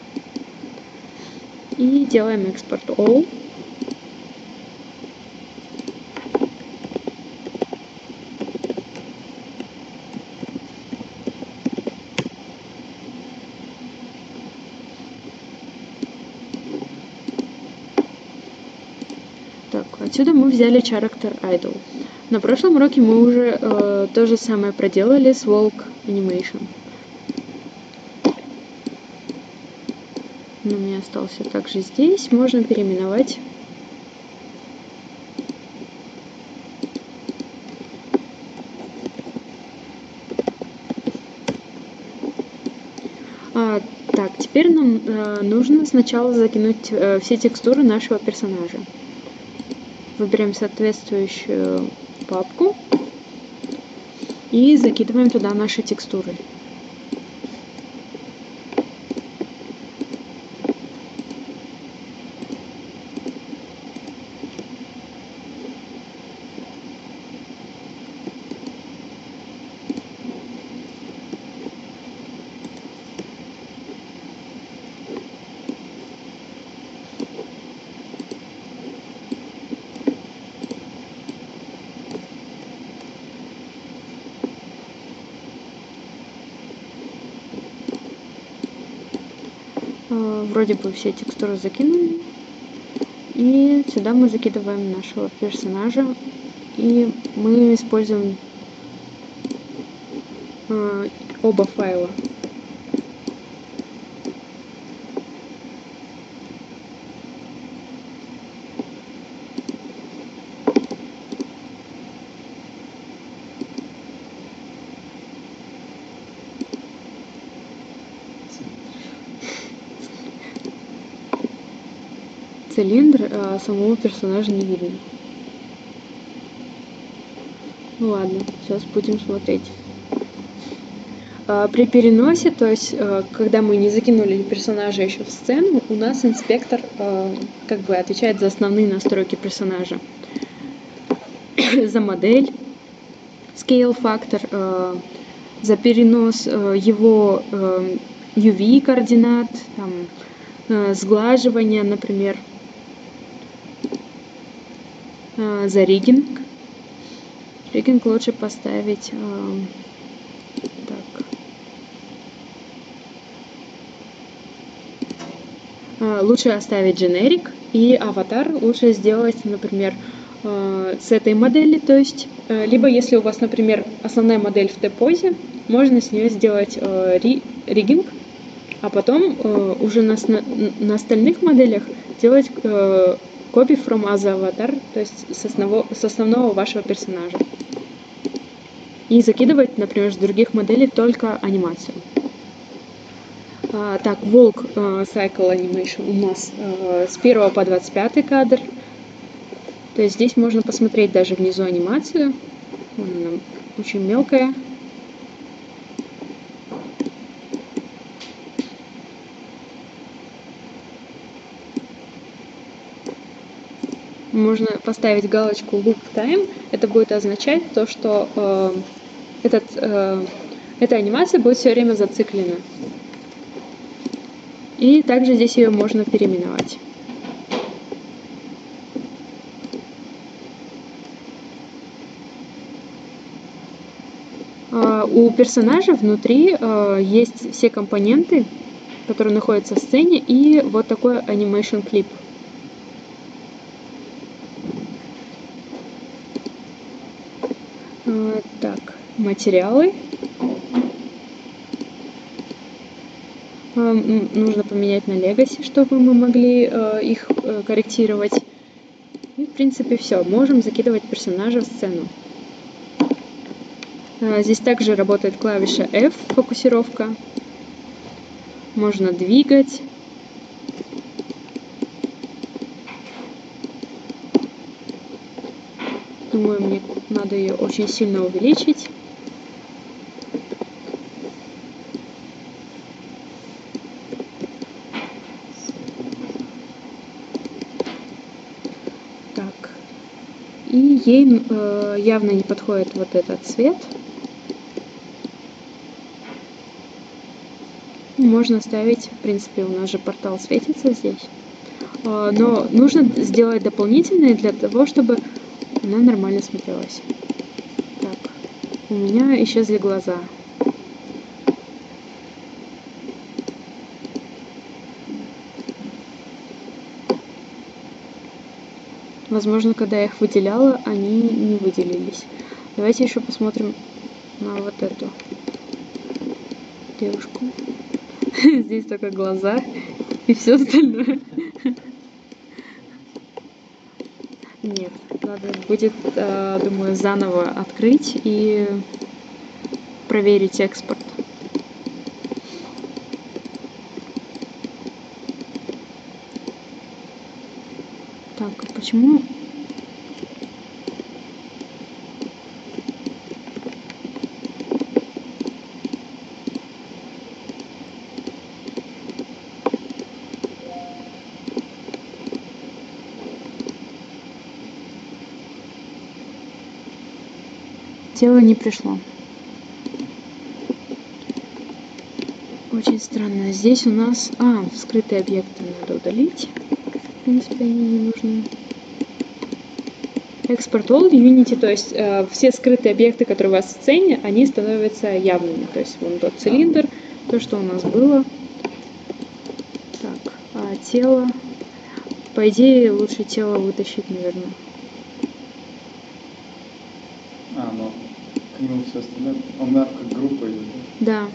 и делаем Export All. Так, отсюда мы взяли Character Idle. На прошлом уроке мы уже то же самое проделали с Walk Animation. Но у меня остался также здесь. Можно переименовать. Так, теперь нам нужно сначала закинуть все текстуры нашего персонажа. Выбираем соответствующую папку и закидываем туда наши текстуры. Вроде бы все текстуры закинули. И сюда мы закидываем нашего персонажа. И мы используем оба файла. Цилиндр, а самого персонажа не видно. Ну ладно, сейчас будем смотреть. При переносе, то есть когда мы не закинули персонажа еще в сцену, у нас инспектор как бы отвечает за основные настройки персонажа. За модель, scale factor, за перенос его UV координат, там, сглаживание, например, за риггинг. Риггинг лучше поставить так. Лучше оставить generic, и аватар лучше сделать, например, с этой модели, то есть, либо если у вас, например, основная модель в T-позе, можно с нее сделать риггинг, а потом уже на остальных моделях делать copy from other avatar, то есть с основного вашего персонажа. И закидывать, например, с других моделей только анимацию. Так, Walk Cycle Animation у нас с 1 по 25 кадр. То есть здесь можно посмотреть даже внизу анимацию. Она очень мелкая. Можно поставить галочку Loop Time. Это будет означать то, что эта анимация будет все время зациклена. И также здесь ее можно переименовать. У персонажа внутри есть все компоненты, которые находятся в сцене, и вот такой animation клип. Так, материалы. Нужно поменять на Legacy, чтобы мы могли их корректировать. И, в принципе, все. Можем закидывать персонажа в сцену. Здесь также работает клавиша F, фокусировка. Можно двигать. Думаю, мне надо ее очень сильно увеличить. Так. И ей явно не подходит вот этот цвет. Можно ставить, в принципе, у нас же портал светится здесь. Но нужно сделать дополнительные для того, чтобы она нормально смотрелась. Так, у меня исчезли глаза. Возможно, когда я их выделяла, они не выделились. Давайте еще посмотрим на вот эту девушку. Здесь только глаза и все остальное. Нет, надо будет, думаю, заново открыть и проверить экспорт. Так, а почему? Тело не пришло. Очень странно. Здесь у нас... скрытые объекты надо удалить. В принципе, они не нужны. Export all Unity, то есть все скрытые объекты, которые у вас в сцене, они становятся явными. То есть вон тот цилиндр, то, что у нас было. Так, а тело... По идее, лучше тело вытащить, наверное. Но к нему все остальное... Он как группа идет. Да.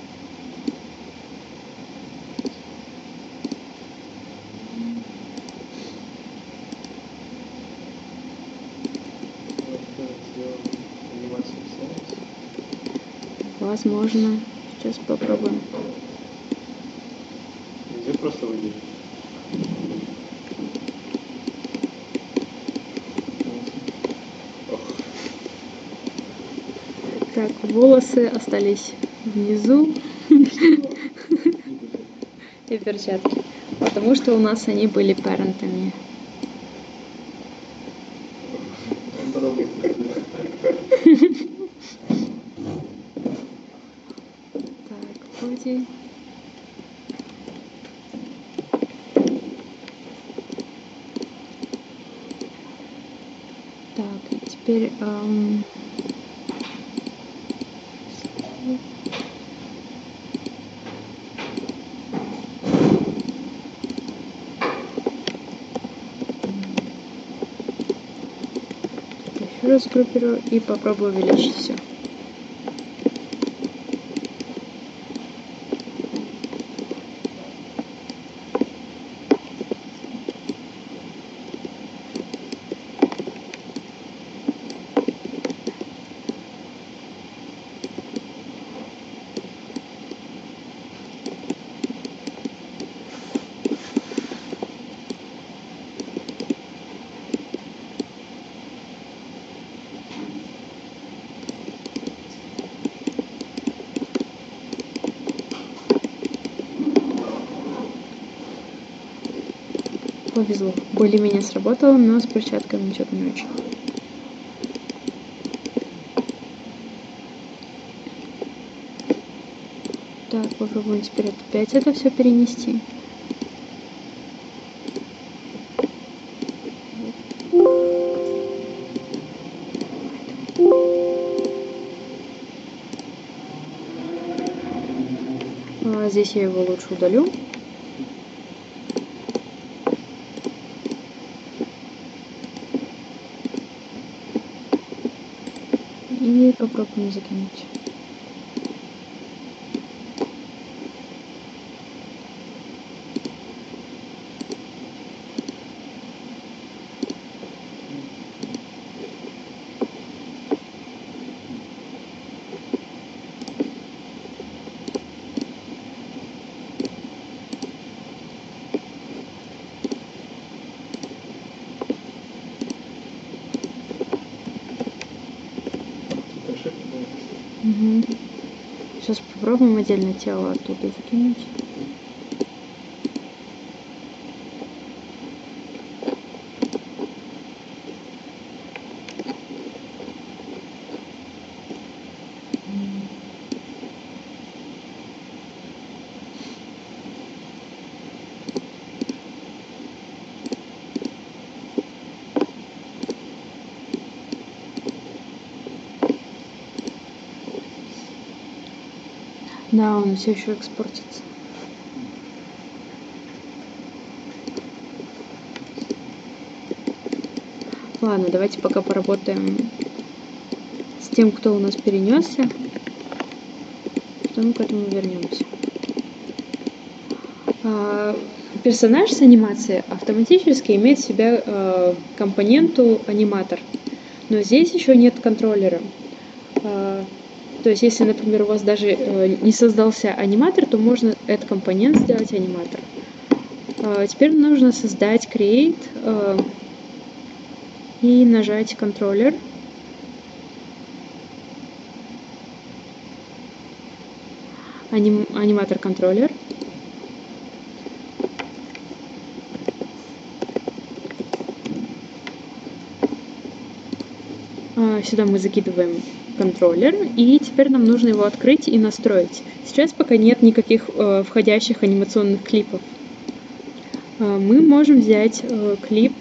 Возможно. Сейчас попробуем. Где просто выйдет? Так, волосы остались внизу. И перчатки. Потому что у нас они были парентами. Так, вроде... Так, и теперь... Еще раз группирую и попробую увеличить все. Повезло. Более-менее сработало, но с перчатками что-то не очень. Так, попробуем теперь опять это все перенести. Здесь я его лучше удалю. И попробуем закинуть. Угу. Сейчас попробуем отдельно тело оттуда закинуть. Да, он все еще экспортится. Ладно, давайте пока поработаем с тем, кто у нас перенесся. Потом к этому вернемся. Персонаж с анимацией автоматически имеет в себе компоненту аниматор. Но здесь еще нет контроллера. То есть, если, например, у вас даже не создался аниматор, то можно этот компонент сделать аниматор. Теперь нужно создать Create и нажать контроллер. Аниматор контроллер. Сюда мы закидываем контроллер, и теперь нам нужно его открыть и настроить. Сейчас пока нет никаких входящих анимационных клипов. Мы можем взять клип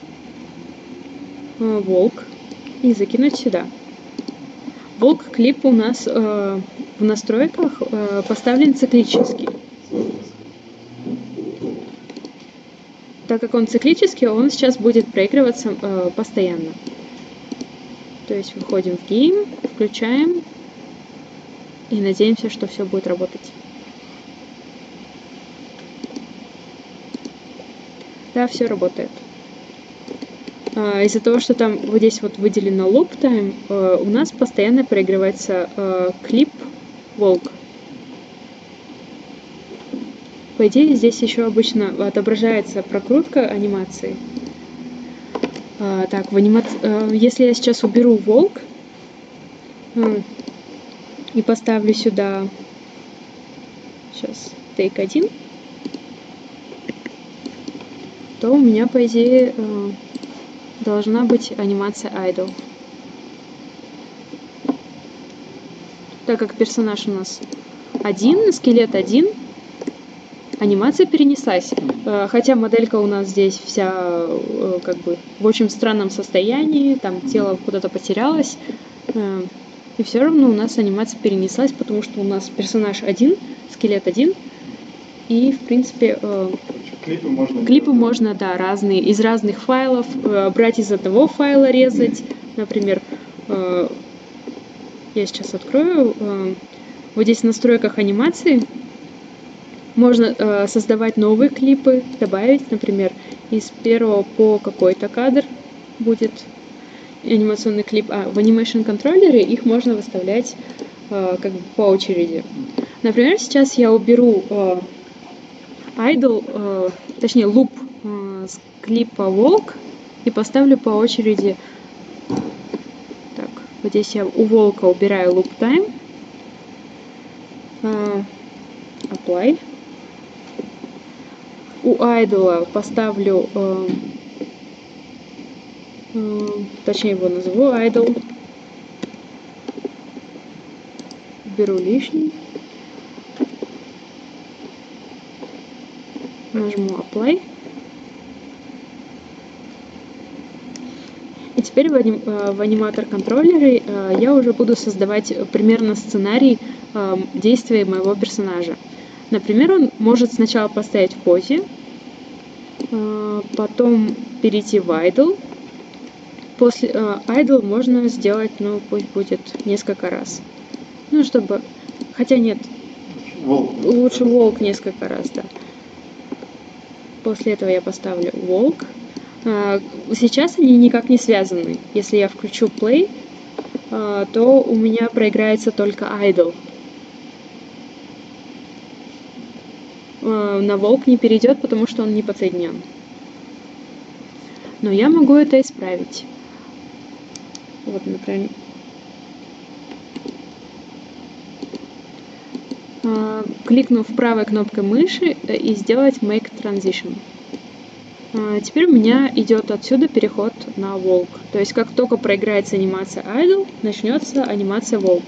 Волк и закинуть сюда. Волк клип у нас в настройках поставлен циклически. Так как он циклический, он сейчас будет проигрываться постоянно. То есть выходим в Game, включаем и надеемся, что все будет работать. Да, все работает. Из-за того, что там вот здесь вот выделено Loop Time, у нас постоянно проигрывается клип Волк. По идее, здесь еще обычно отображается прокрутка анимации. Так, если я сейчас уберу Волк и поставлю сюда сейчас Take 1, то у меня, по идее, должна быть анимация Idle. Так как персонаж у нас один, скелет один, анимация перенеслась. Хотя моделька у нас здесь вся как бы в очень странном состоянии, там тело куда-то потерялось. И все равно у нас анимация перенеслась, потому что у нас персонаж один, скелет один. И, в принципе, клипы можно, да, разные, из разных файлов, брать из одного файла, резать. Например, я сейчас открою, вот здесь в настройках анимации можно создавать новые клипы, добавить, например, из первого по какой-то кадр будет анимационный клип. В Animation контроллере их можно выставлять как бы по очереди. Например, сейчас я уберу idle, точнее loop с клипа Волк и поставлю по очереди. Так, вот здесь я у Волка убираю loop time, apply. У idle поставлю, точнее его назову idle, беру лишний. нажму Apply. И теперь в аниматор-контроллере я уже буду создавать примерно сценарий действия моего персонажа. Например, он может сначала поставить в позе, потом перейти в idle. После idle можно сделать, ну, пусть будет несколько раз. Ну, чтобы... Хотя нет, лучше walk несколько раз, да. После этого я поставлю walk. Сейчас они никак не связаны. Если я включу play, то у меня проиграется только idle. На walk не перейдет, потому что он не подсоединен. Но я могу это исправить. Вот, например, кликнув правой кнопкой мыши и сделать Make Transition. Теперь у меня идет отсюда переход на Walk. То есть как только проиграется анимация Idle, начнется анимация Walk.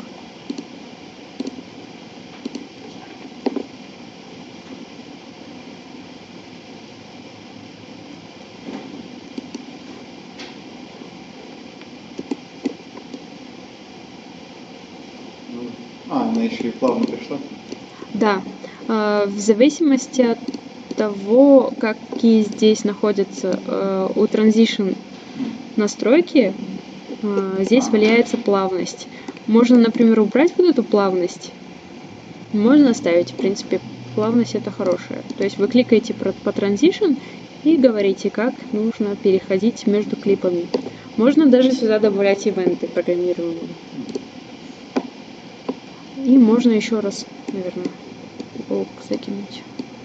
Она еще и плавно пришла? Да. В зависимости от того, какие здесь находятся у Transition настройки, здесь влияется плавность. Можно, например, убрать вот эту плавность. Можно оставить, в принципе, плавность это хорошая. То есть вы кликаете по Transition и говорите, как нужно переходить между клипами. Можно даже сюда добавлять ивенты программируемые. И можно еще раз, наверное, волк закинуть.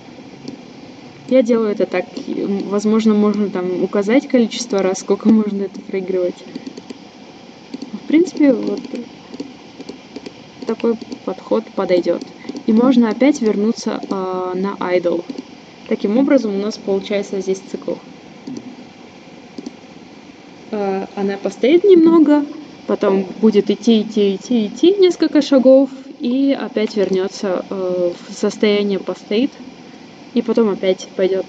Я делаю это так. Возможно, можно там указать количество раз, сколько можно это проигрывать. В принципе, вот такой подход подойдет. И можно опять вернуться на idle. Таким образом, у нас получается здесь цикл. Она постоит немного, потом будет идти несколько шагов, и опять вернется в состояние постоит, и потом опять пойдет.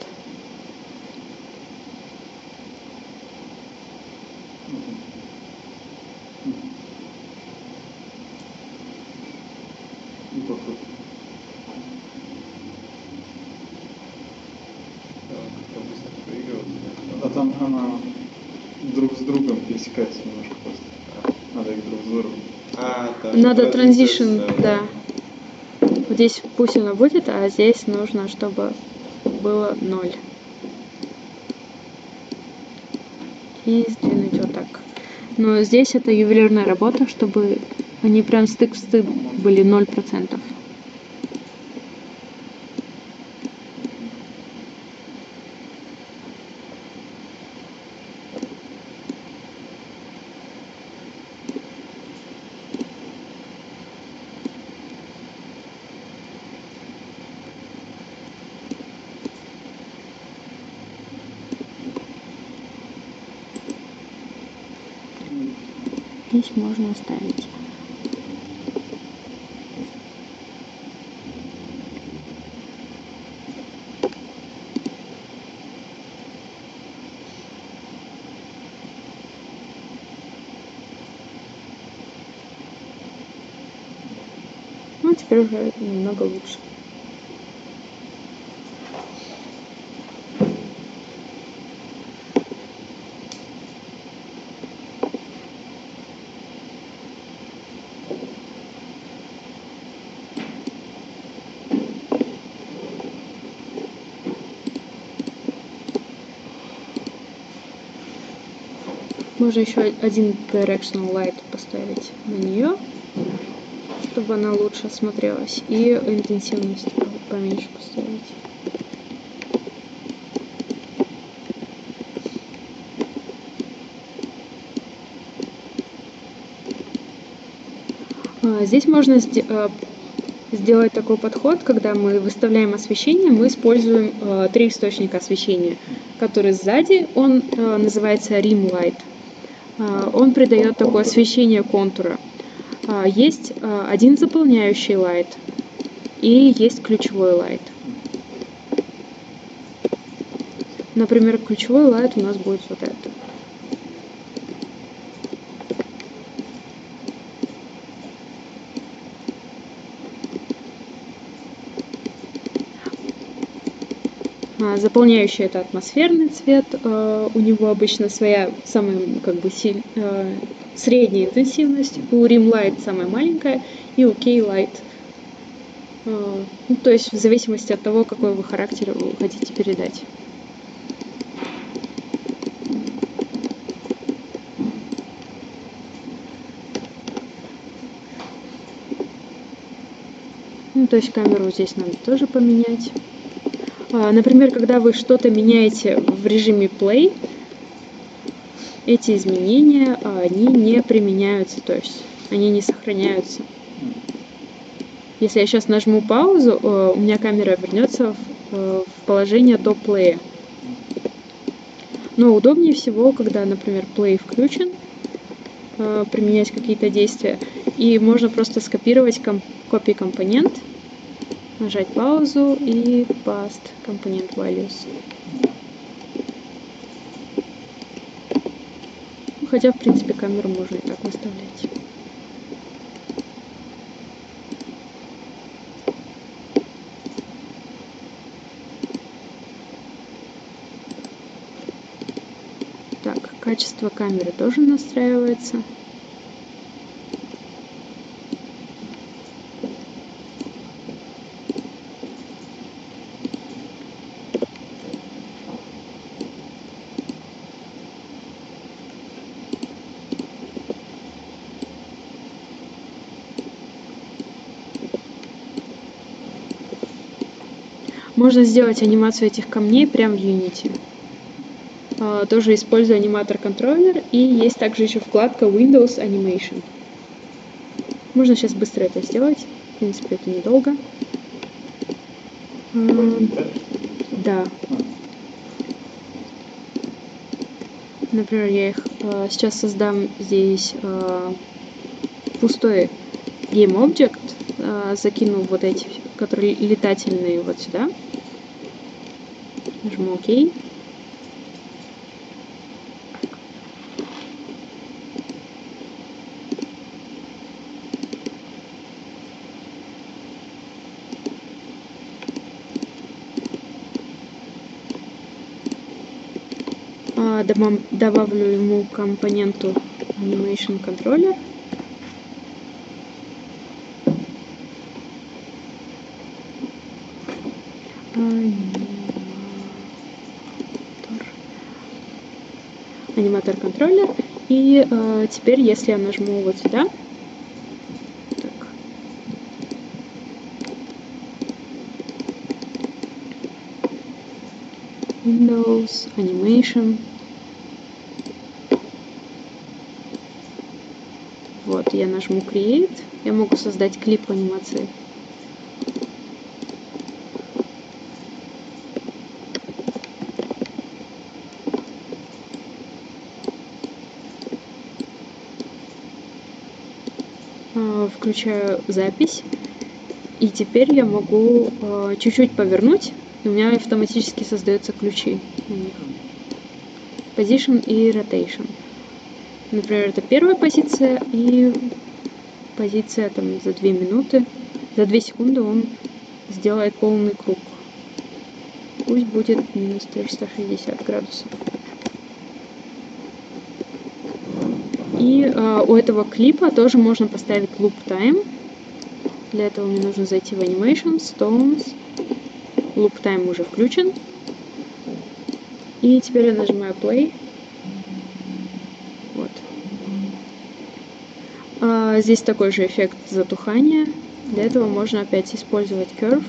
А там она друг с другом пересекается немножко просто. Надо их друг с другом. Надо transition, да. Вот здесь пусть она будет, а здесь нужно, чтобы было 0. И сдвинуть вот так. Но здесь это ювелирная работа, чтобы они прям стык в стык были 0%. Здесь можно оставить. Ну, теперь уже немного лучше. Можно еще один Directional Light поставить на нее, чтобы она лучше смотрелась. И интенсивность поменьше поставить. Здесь можно сделать такой подход, когда мы выставляем освещение, мы используем 3 источника освещения, который сзади, он называется Rim Light. Он придает такое освещение контура. Есть один заполняющий лайт и есть ключевой лайт. Например, ключевой лайт у нас будет вот это. Заполняющий — это атмосферный цвет, у него обычно своя самая средняя интенсивность, у Rim Light самая маленькая и у Key Light. То есть в зависимости от того, какой вы характер вы хотите передать. То есть камеру здесь надо тоже поменять. Например, когда вы что-то меняете в режиме Play, эти изменения, они не применяются, то есть они не сохраняются. Если я сейчас нажму паузу, у меня камера вернется в положение до Play. Но удобнее всего, когда, например, Play включен, применять какие-то действия, и можно просто скопировать copy компонент, нажать паузу и paste component values. Хотя, в принципе, камеру можно и так наставлять. Так, качество камеры тоже настраивается. Можно сделать анимацию этих камней прямо в Unity. Тоже использую аниматор-контроллер, и есть также еще вкладка Windows Animation. Можно сейчас быстро это сделать. В принципе, это недолго. Да. Например, я их сейчас создам здесь пустой GameObject, закину вот эти, которые летательные, вот сюда. Нажму ОК. Добавлю ему компоненту Animation Controller. Аниматор-контроллер. И теперь, если я нажму вот сюда, так. Windows, Animation. Вот, я нажму Create. Я могу создать клип анимации. Включаю запись, и теперь я могу чуть-чуть повернуть, и у меня автоматически создаются ключи на них. Position и Rotation. Например, это первая позиция, и позиция там за 2 минуты, за 2 секунды он сделает полный круг. Пусть будет минус 360 градусов. И у этого клипа тоже можно поставить Loop Time. Для этого мне нужно зайти в Animation, Stones. Loop Time уже включен. И теперь я нажимаю Play. Вот. Здесь такой же эффект затухания. Для этого можно опять использовать Curve.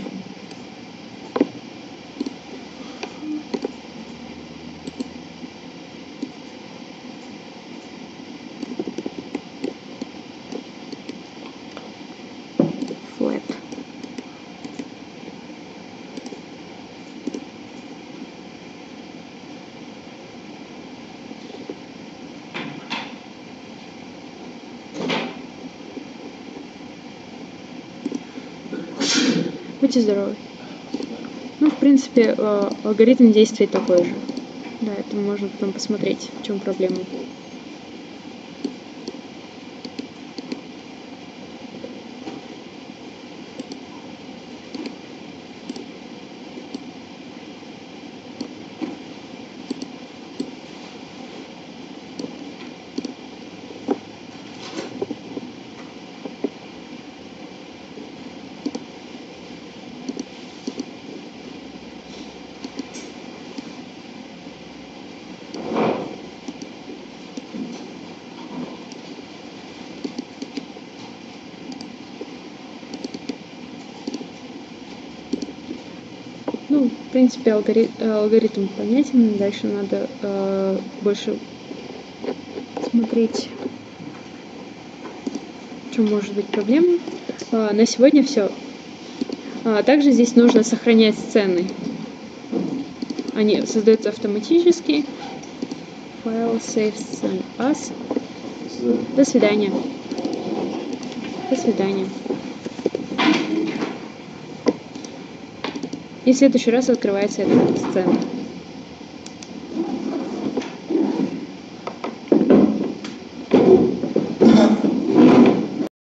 Будьте здоровы. Ну, в принципе, алгоритм действий такой же. Поэтому можно потом посмотреть, в чем проблема. Ну, в принципе, алгоритм понятен. Дальше надо больше смотреть, в чем может быть проблема. На сегодня все. Также здесь нужно сохранять сцены. Они создаются автоматически. File saves as. До свидания. До свидания. И в следующий раз открывается эта сцена.